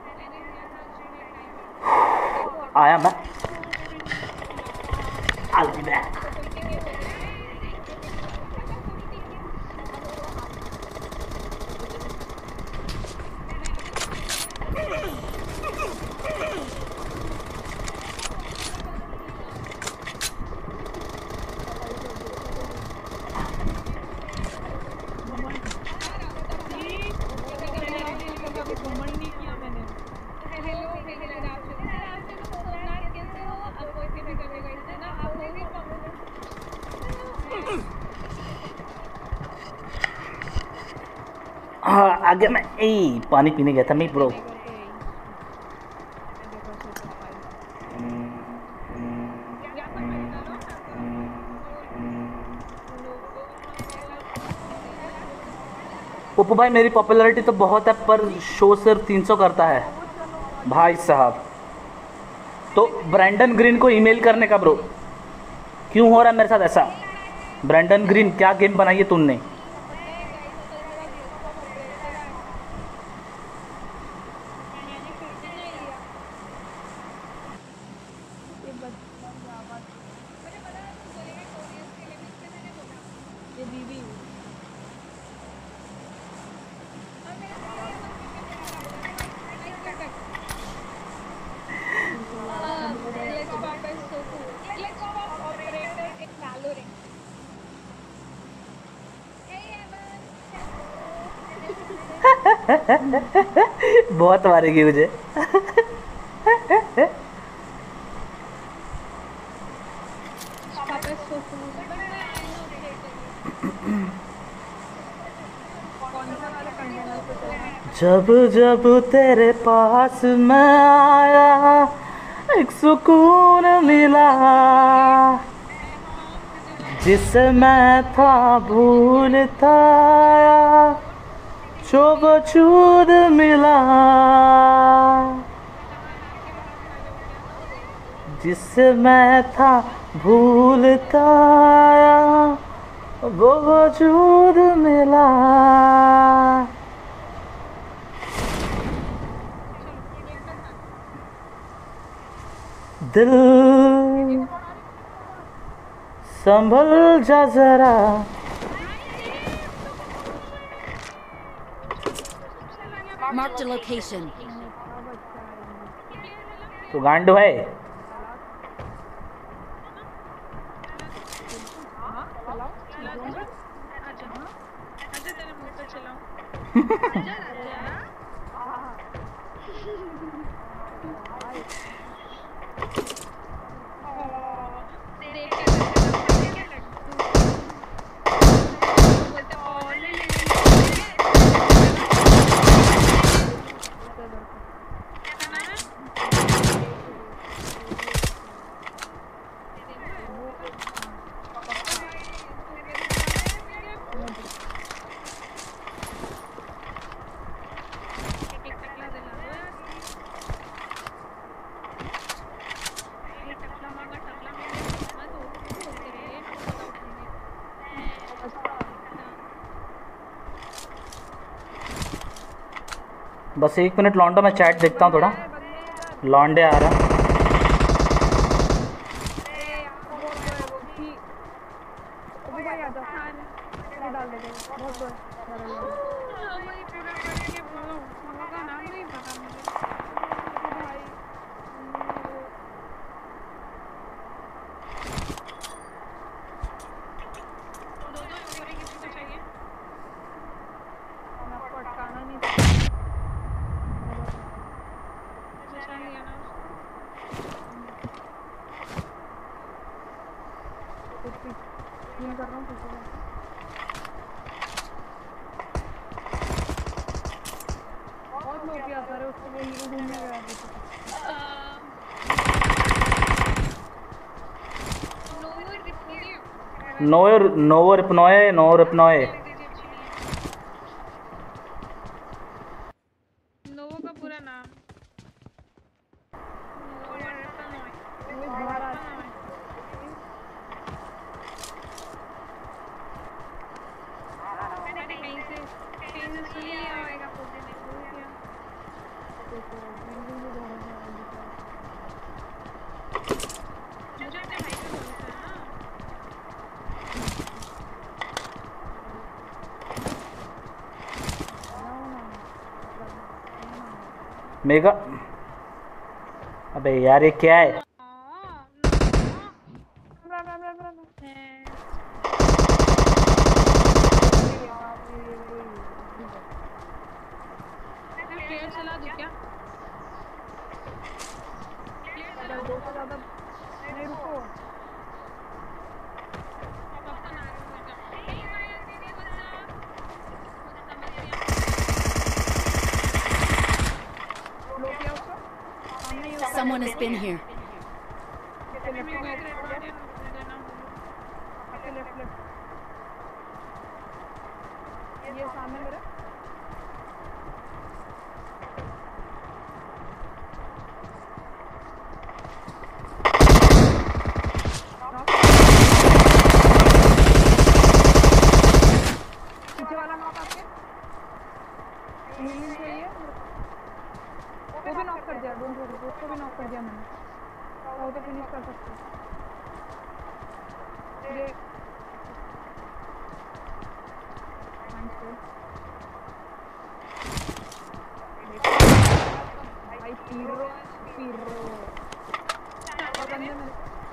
आया मैं। I'll be back. हाँ आगे मैं ए पानी पीने गया था मैं ब्रो। पप्पू भाई मेरी पॉपुलैरिटी तो बहुत है पर शो सिर्फ तीन सौ करता है भाई साहब। तो ब्रैंडन ग्रीन को ईमेल करने का ब्रो। क्यों हो रहा है मेरे साथ ऐसा? ब्रैंडन ग्रीन क्या गेम बनाई है तुमने? बहुत मारेगी मुझे। जब जब तेरे पास मैं आया एक सुकून मिला, जिसे मैं था भूलता जो वजूद मिला, जिससे मैं था भूलता वो वजूद मिला। दिल संभल जा जरा। Marked a location. तो गांडू है। अच्छा तेरे मुंह पे चलाऊं। आजा देख के बोलते और ले ले बस एक मिनट लौंडा, मैं चैट देखता हूँ थोड़ा। लौंडे आ रहा है। नोयर नोवर रिपनोए नोवर रिपनोए नोवो का पूरा नाम कहीं से कहीं से सुनी आएगा पूरे ने भूल गया। मुझे अपने भाई से बोलता है ना। मेगा, अबे यार ये क्या है? प्लेयर चला दूं क्या? प्लेयर चला दो तो ज़्यादा नहीं रुको। Someone has been here. ये सामने मेरा पीछे वाला नॉक आपके हीलिंग चाहिए। वो भी नॉक कर दिया, डोंट वरी, उसको भी नॉक कर दिया मैंने। वो तो फिनिश कर सकते हैं। ये भाई पीरो पीरो और बंदे में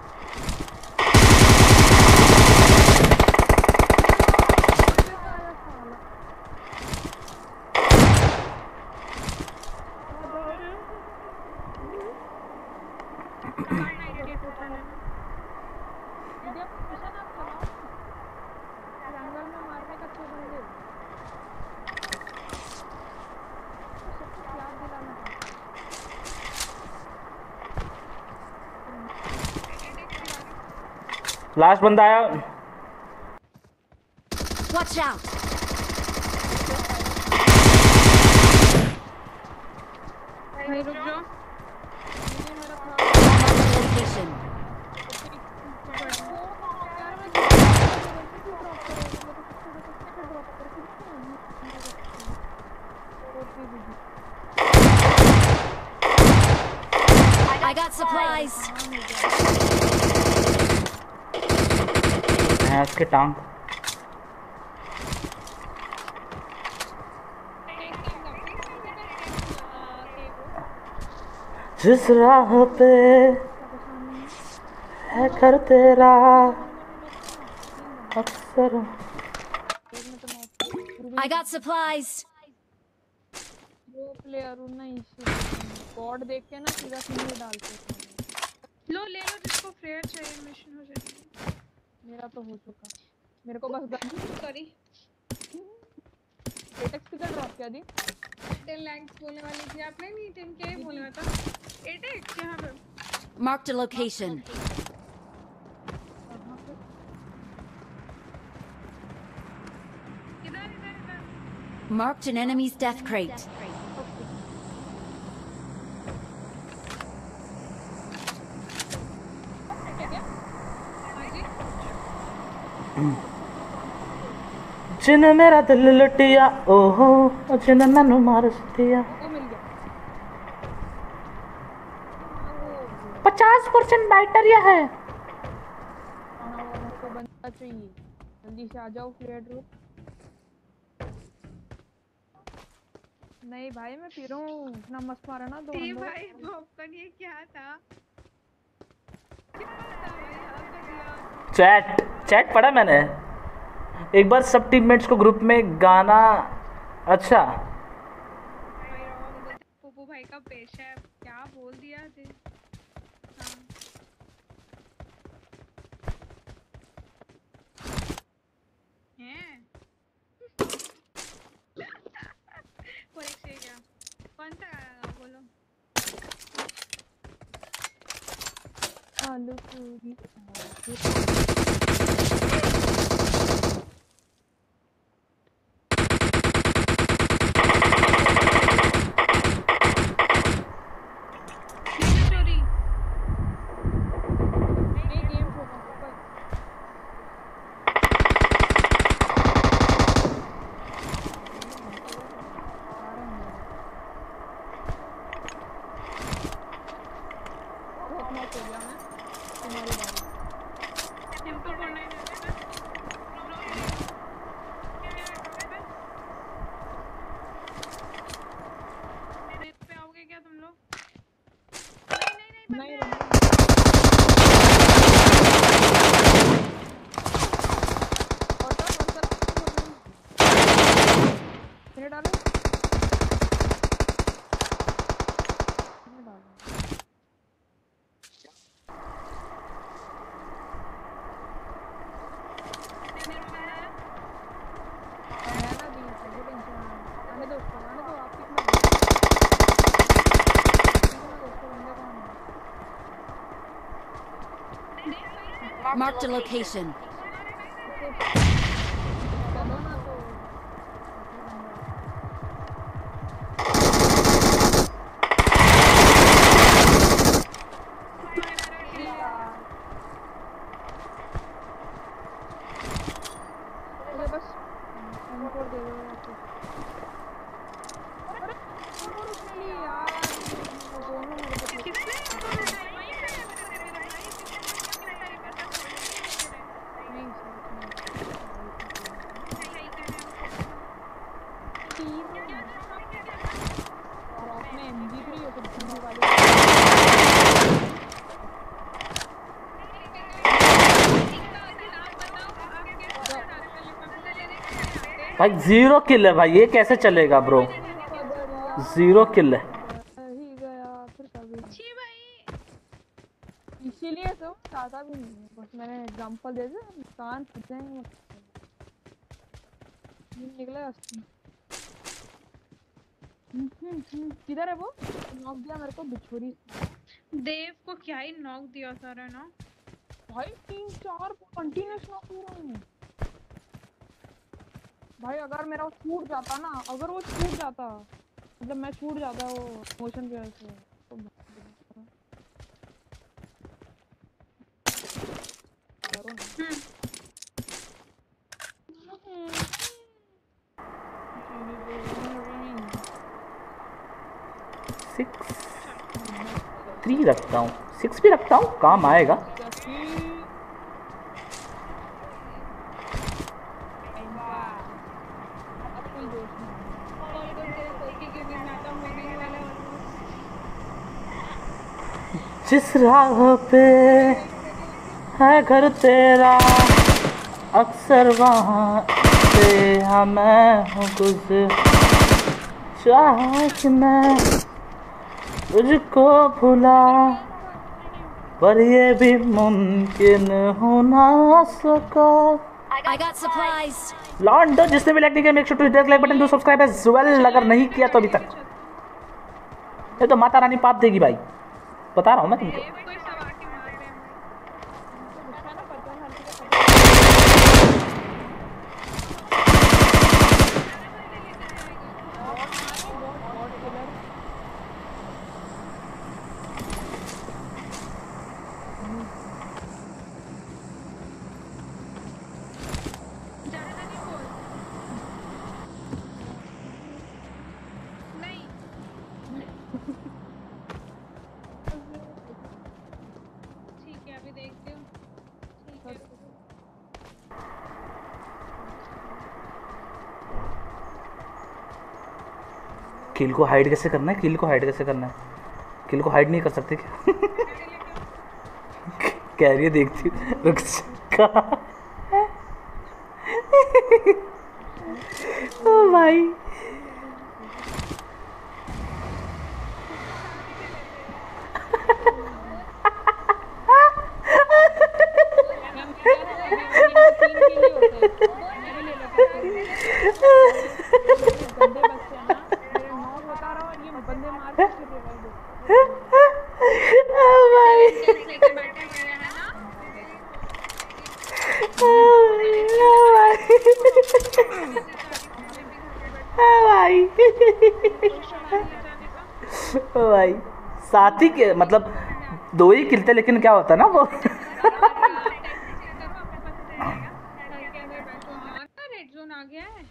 लास्ट बंदा आया। Watch out! भाई रुक जाओ। Location. I got supplies. मैं उसके टांग जिस राह पे है घर तेरा अक्सर। I got supplies. वो प्लेयर उन्ना इशू गॉड देख के ना सीधा सीधे डालते हैं। लो ले लो जिसको फ्लेयर चाहिए, मिशन हो जाएगी। मेरा तो हो चुका, मेरे को बस गन। सॉरी एटेक्स किधर ड्रॉप किया दी? टेन लैक्स बोलने वाली थी आपने, नहीं टेन के बोलना था। एटेक्स यहाँ पे Marked a location. इधर इधर इधर। Marked an enemy's death crate. जिन मेरा दिल लुटिया ओहो जिन मैनू मार दिया। वो मिल गया। पचास परसेंट बैटरिया है। हाँ वो हमको बंदा चाहिए, जल्दी से आ जाओ फ्लेयर ड्रॉप। नहीं भाई मैं पी रहा हूँ, इतना मस्त मारा ना दो ये बंदों। भाई पॉपकॉर्न ये क्या था? क्या था भाई, आगे दिया। चैट चैट पढ़ा मैंने एक बार सब टीममेट्स को ग्रुप में गाना। अच्छा भाई और पप्पू भाई का पेशा है, क्या बोल दिया थे। हाँ हैं वो एक से क्या कौन सा गाना बोलो। आलू पूरी चोरी नहीं गेम होगा ऊपर। बहुत मैच हो गया मैं, तुम्हारी बारी। सिंपल फोर नाइन पे आओगे क्या तुम लोग? नहीं नहीं नहीं नहीं मेरे डालो Marked a location. भाई जीरो किल है भाई, ये कैसे चलेगा ब्रो? जीरो किल है। ही गया फिर कभी इसीलिए तो चाहता भी नहीं, बस मैंने एग्जांपल दे दिया, कान फट जाएंगे। निकला किधर है वो? नॉक दिया मेरे को बिछोरी। देव को क्या ही नॉक दिया सारा ना भाई, तीन चार कंटिन्यूस नॉक हो रहा हूँ भाई। अगर मेरा छूट जाता ना, अगर वो छूट जाता मतलब मैं छूट जाता वो मोशन की वजह से तो सिक्स थ्री रखता हूँ, सिक्स भी रखता हूँ, काम आएगा। जिस राह पे है घर तेरा अक्सर वहाँ से हाँ मैं हूँ गुज़र चाह कि मैं तुझको भुला पर ये भी मुमकिन हो ना सका। I got supplies. लॉन्डो जिसने भी लाइक नहीं किया make sure to hit like button, do subscribe as well अगर नहीं किया तो अभी तक। ये तो माता रानी पाप देगी भाई, बता रहा हूँ मैं तुमको। कोई सब आके मार रहे हैं उसका ना पता हल्के का जाना नहीं बोल नहीं ठीक है अभी देखती हूँ ठीक है किल को हाइड कैसे करना है? किल को हाइड कैसे करना है? किल को हाइड नहीं कर सकते क्या? कह रही है देखती रुक जा। ओ भाई तीन के लिए होता है मेरे लिए लगता है बंदे बच्चे हैं ना मेरे नौ बता रहा हूँ ये बंदे मार के फिर रिवाइव ओ भाई लेके बैठे हुए हैं ना ओ भाई ओ भाई साथी के मतलब दो ही किलते लेकिन क्या होता ना वो रेड जोन आ गया है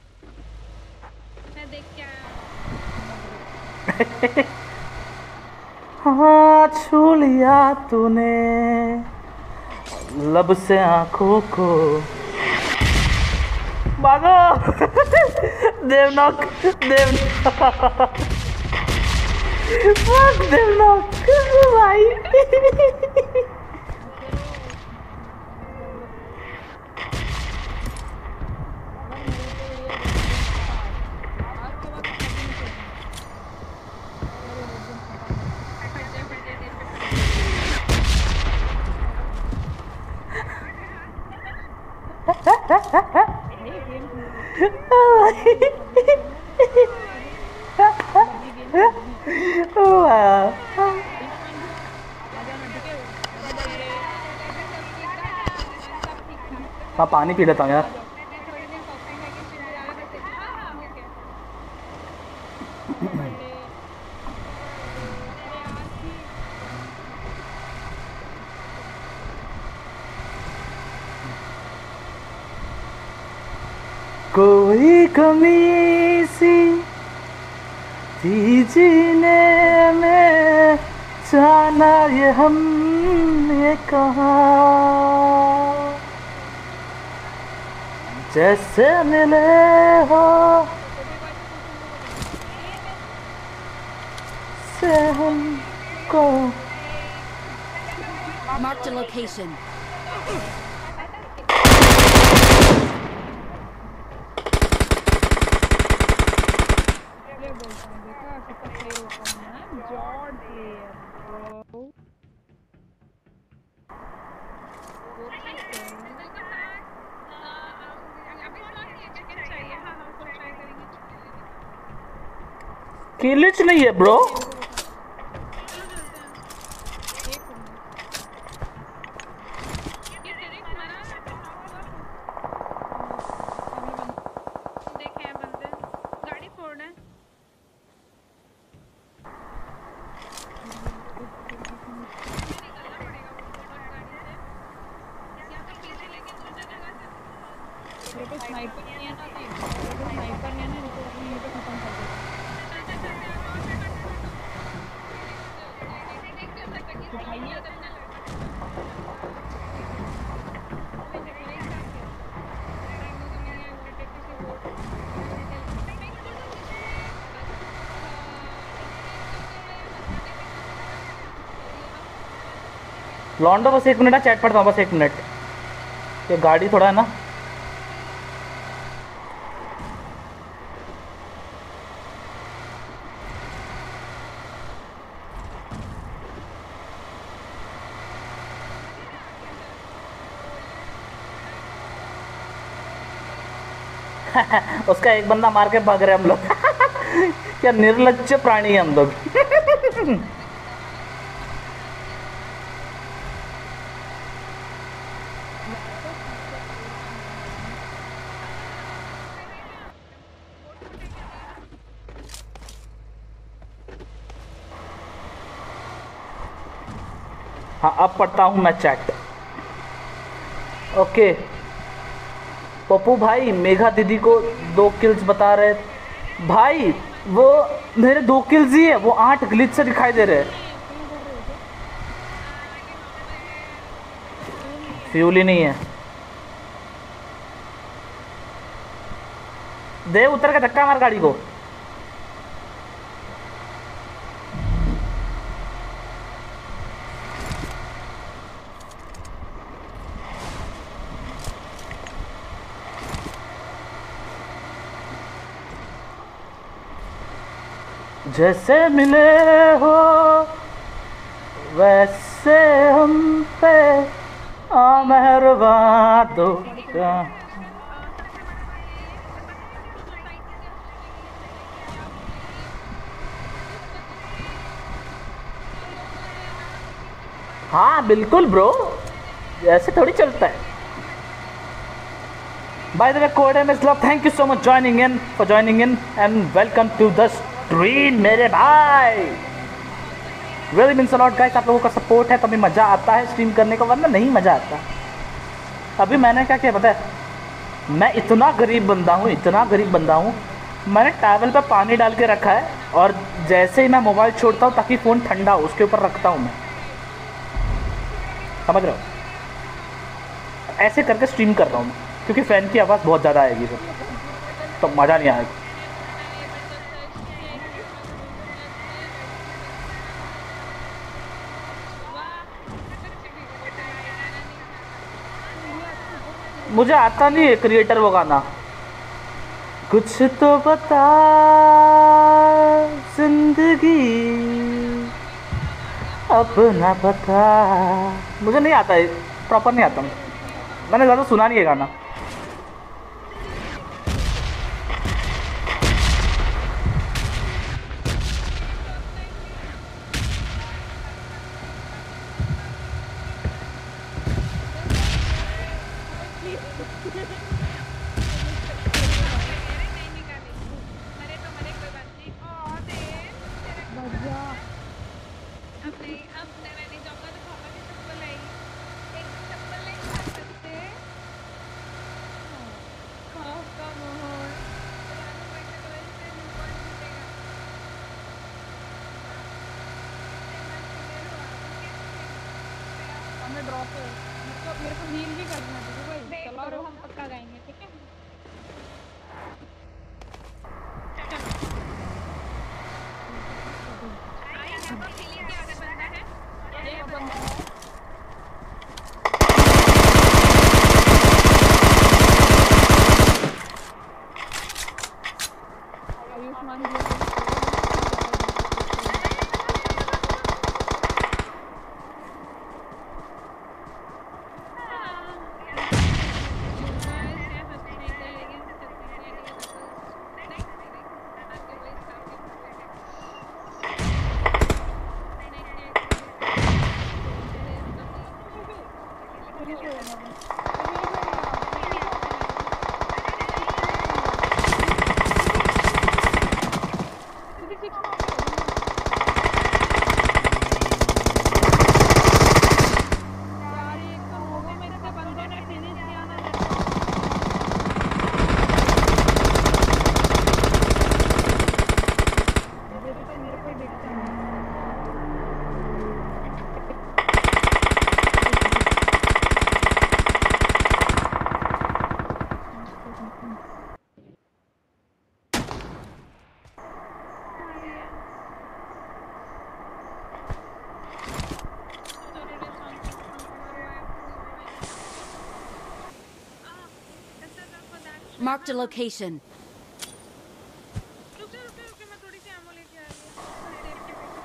मैं देख के आया हाँ छू लिया तूने लब से आंखों को भागो देवनॉक देवनॉक देवनॉक भाई हाँ पानी पी लेता हूँ यार। कोई कमी सी थी जीने में जाना ये हमने कहा जैसे मिले हो से हमको। Marked a location. देखा कितना प्लेयर होता है ना जॉर्ड प्लेयर ब्रो किलिच नहीं है ब्रो। स्नाइपर नहीं है ना स्नाइपर नहीं है ना तो ये तो खत्म कर दो उठाइए लॉन्डो बस एक मिनट है, चैट पढ़ता हूँ बस एक मिनट। ये गाड़ी थोड़ा है ना। उसका एक बंदा मार के भाग रहे हम लोग। क्या निर्लज्ज प्राणी है हम लोग। हाँ अब पढ़ता हूँ मैं चैट। ओके पप्पू भाई मेघा दीदी को दो किल्स बता रहे भाई, वो मेरे दो किल्स ही है, वो आठ ग्लिच से दिखाई दे रहे हैं। फ्यूल ही नहीं है। दे उतर के धक्का मार गाड़ी को। जैसे मिले हो वैसे हम पे आ मेहरबान दो का। हाँ बिल्कुल ब्रो, ऐसे थोड़ी चलता है। By the way code M S love, thank you so much joining in for joining in and welcome to the stream मेरे भाई। Really means a lot guys, आप लोगों का सपोर्ट है तभी मज़ा आता है स्ट्रीम करने का, वरना नहीं मज़ा आता। अभी मैंने क्या किया पता है, मैं इतना गरीब बंदा हूँ, इतना गरीब बंदा हूँ, मैंने टैबल पे पानी डाल के रखा है और जैसे ही मैं मोबाइल छोड़ता हूँ ताकि फ़ोन ठंडा हो उसके ऊपर रखता हूँ मैं, समझ रहे हो? ऐसे करके स्ट्रीम कर रहा हूँ मैं, क्योंकि फ़ैन की आवाज़ बहुत ज़्यादा आएगी फिर तो मज़ा नहीं आएगा। मुझे आता नहीं है क्रिएटर वो गाना, कुछ तो बता जिंदगी अपना पता, मुझे नहीं आता है, प्रॉपर नहीं आता, मैंने ज़्यादा सुना नहीं है गाना। मेरे को हील भी करना है भाई, चलो और हम पक्का गाएंगे, ठीक है? Ayushman Marked a location. रुक जा रुक जा रुक जा मैं थोड़ी सी एमो लेके आ रही हूँ सेफ के पे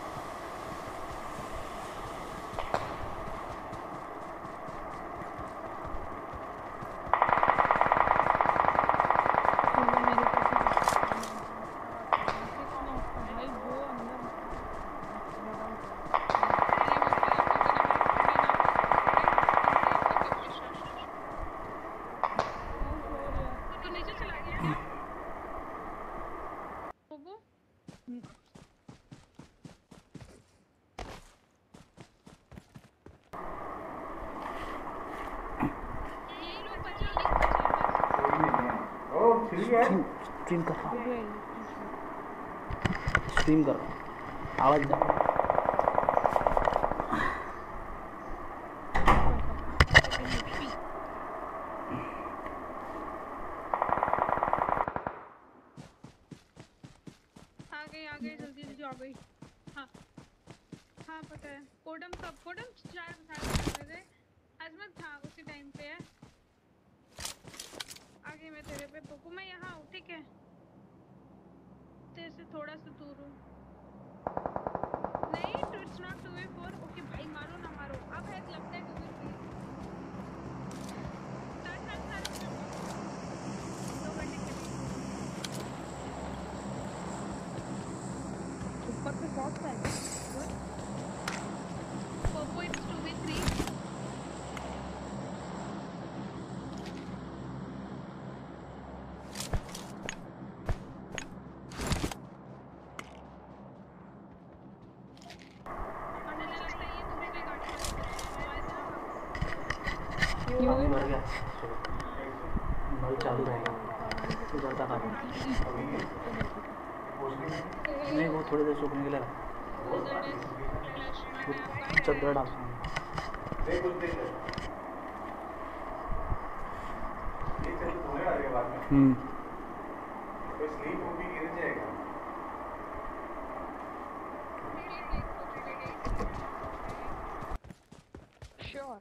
तो नीचे चला गया होगो ये लोग बचा बचा स्ट्रीम कर रहा हूँ स्ट्रीम कर रहा हूँ आवाज जा आ गई आ गई जल्दी जल्दी आ गई हाँ हाँ पता है कोडम कब कोडम चार साढ़े बजे अजमत था उसी टाइम पे है आगे मैं तेरे पे पोकू मैं यहाँ हूँ ठीक है तेरे से थोड़ा सा दूर हूँ नहीं तो it's not two way four okay भाई मारो ना मारो अब है लगता है two way three start start start दो घंटे के लिए ऊपर पे बहुत सारे पोको इट्स टू वे थ्री मुझे लगता है ये दूसरी गाड़ी पानी भर गया नल चालू रहेगा उधर तक आ गया नहीं वो थोड़ी देर सूखने के लिए चद्दर डाल हम्म श्योर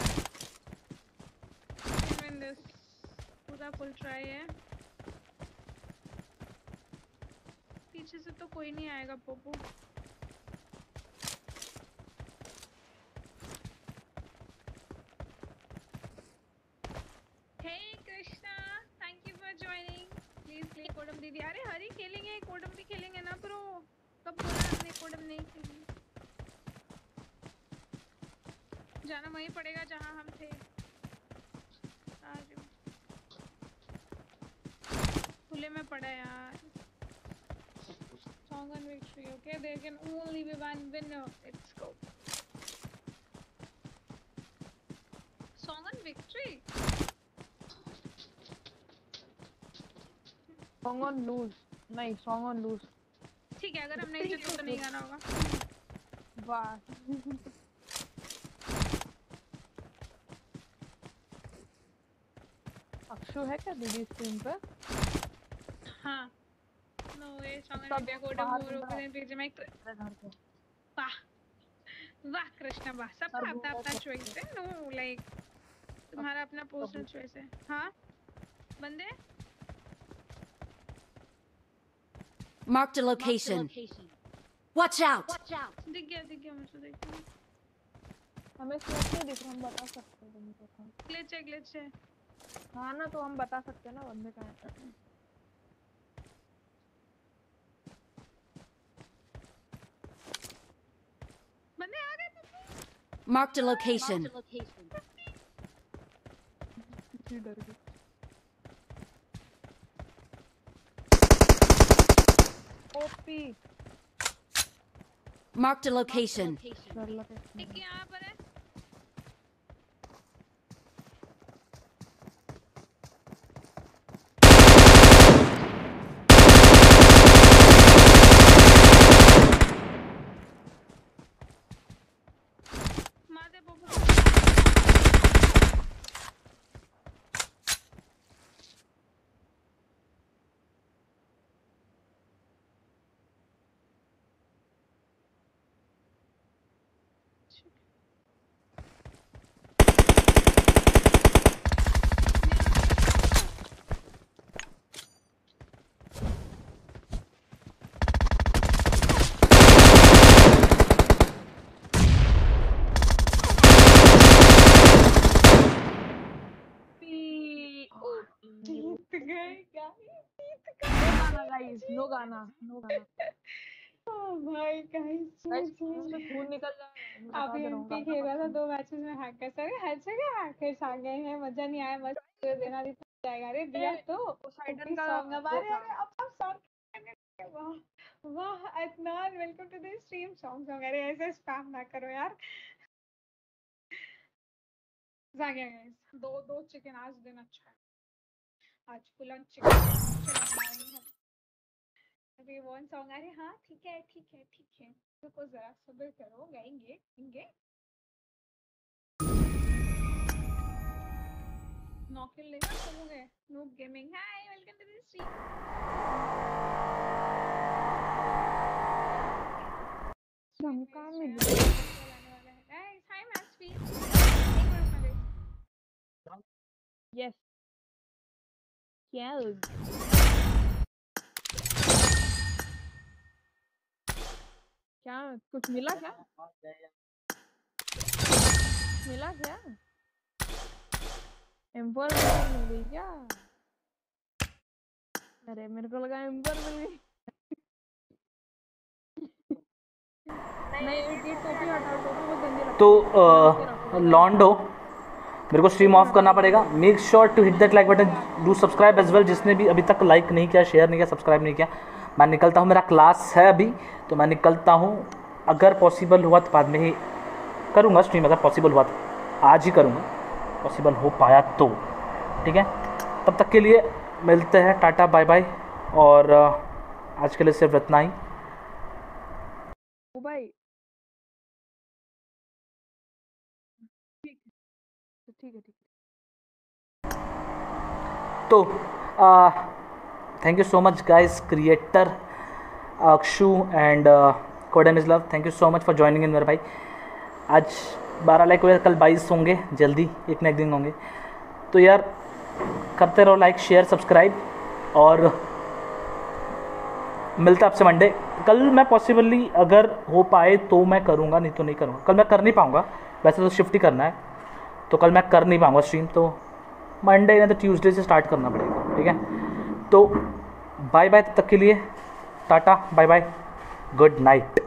win this पूरा फुल ट्राई है पीछे से तो कोई नहीं आएगा पोपू हे Krishna thank you for joining please play कोडम दीदी अरे हरी खेलेंगे कोडम भी खेलेंगे ना ब्रो कब बोला हमने कोडम नहीं खेलेंगे जाना वहीं पड़ेगा जहां हम थे आ जाओ खुले में पड़ा यार song on victory okay there can only be one winner let's go song on victory song on lose नहीं सॉन्ग ऑन लूज ठीक है अगर हम नहीं जीते तो नहीं गाना होगा वाह अक्षु है क्या दीदी स्क्रीन पे हाँ नो ये song सब on victory कोडम बाहर वो निकला। represent मैं मेरे घर पे वाह वाह कृष्णा वाह सबका सब अपना अपना वो चॉइस है नो लाइक तुम्हारा अपना पर्सनल चॉइस है हाँ बंदे Marked a location. Watch out! दिख गया दिख गया मुझे दिख गया हमें सोच के दिख रहा हम बता सकते हैं बंदे को ग्लिच है ग्लिच है हाँ ना तो हम बता सकते हैं ना बंदे कहाँ है बंदे आ गए पप्पू Marked a location. किसी डर गई ओपी Marked a location. डर लगे एक यहाँ पर है मार दे पप्पू गए क्या गाना गाइस, नो गाना, नो गाना। भाई गाइस गाइस इसमें खून निकल जाएगा, मैं बता अभी दे रहा हूँ। एमपी खेला था दो मैचेस में हैकर सारे हर जगह हैकर्स आ गए हैं, मजा नहीं आया, बस देना भी जाएगा। अरे दिया तो पोसाइडन का सॉन्ग अब आ वो रहे था। हैं, अब अब सॉन्ग। वाह वाह Adnan, welcome to the stream. Song song अरे ऐसे स्पैम ना करो यार। जा गया गाइस, दो दो चिकन आज दिन अच्छा है, आज फुल ऑन चिकन। अभी वन सॉन्ग अरे हाँ ठीक है ठीक है ठीक है, रुको जरा सब्र करो, गाएंगे गाएंगे। नौकिल लेकर कब हो गए? Noob gaming hi, welcome to the stream. धमका मिल आने वाला है गाइस। हाय मैस्फी, एक मिनट में यस क्या क्या कुछ मिला क्या? कुछ मिला क्या? एम्पर मिल गई क्या? अरे मेरे को लगा एम्पर मिल गई। नहीं ये टोपी हटाओ, टोपी बहुत गंदी लगती तो है। लॉन्डो मेरे को स्ट्रीम ऑफ करना पड़ेगा। Make sure to hit that like button, do subscribe as well. जिसने भी अभी तक लाइक नहीं किया, शेयर नहीं किया, सब्सक्राइब नहीं किया, मैं निकलता हूँ, मेरा क्लास है अभी तो मैं निकलता हूँ। अगर पॉसिबल हुआ तो बाद में ही करूँगा स्ट्रीम, अगर पॉसिबल हुआ तो आज ही करूँगा, पॉसिबल हो पाया तो ठीक है। तब तक के लिए मिलते हैं, टाटा बाय बाय, और आज के लिए सिर्फ इतना ही। ओ भाई ठीक है ठीक है ठीक है। तो thank you so much guys, creator Akshu and कोडेम is love, thank you so much for joining in मेरे भाई। आज बारह लाइक हुए, कल बाईस होंगे, जल्दी एक ना एक दिन होंगे। तो यार करते रहो लाइक शेयर सब्सक्राइब, और मिलता आपसे मंडे। कल मैं पॉसिबली अगर हो पाए तो मैं करूँगा, नहीं तो नहीं करूँगा। कल मैं कर नहीं पाऊँगा, वैसे तो शिफ्ट ही करना है, तो कल मैं कर नहीं पाऊँगा स्ट्रीम, तो मंडे या तो ट्यूसडे से स्टार्ट करना पड़ेगा ठीक है। तो बाय बाय, तब तक के लिए tata bye bye, good night.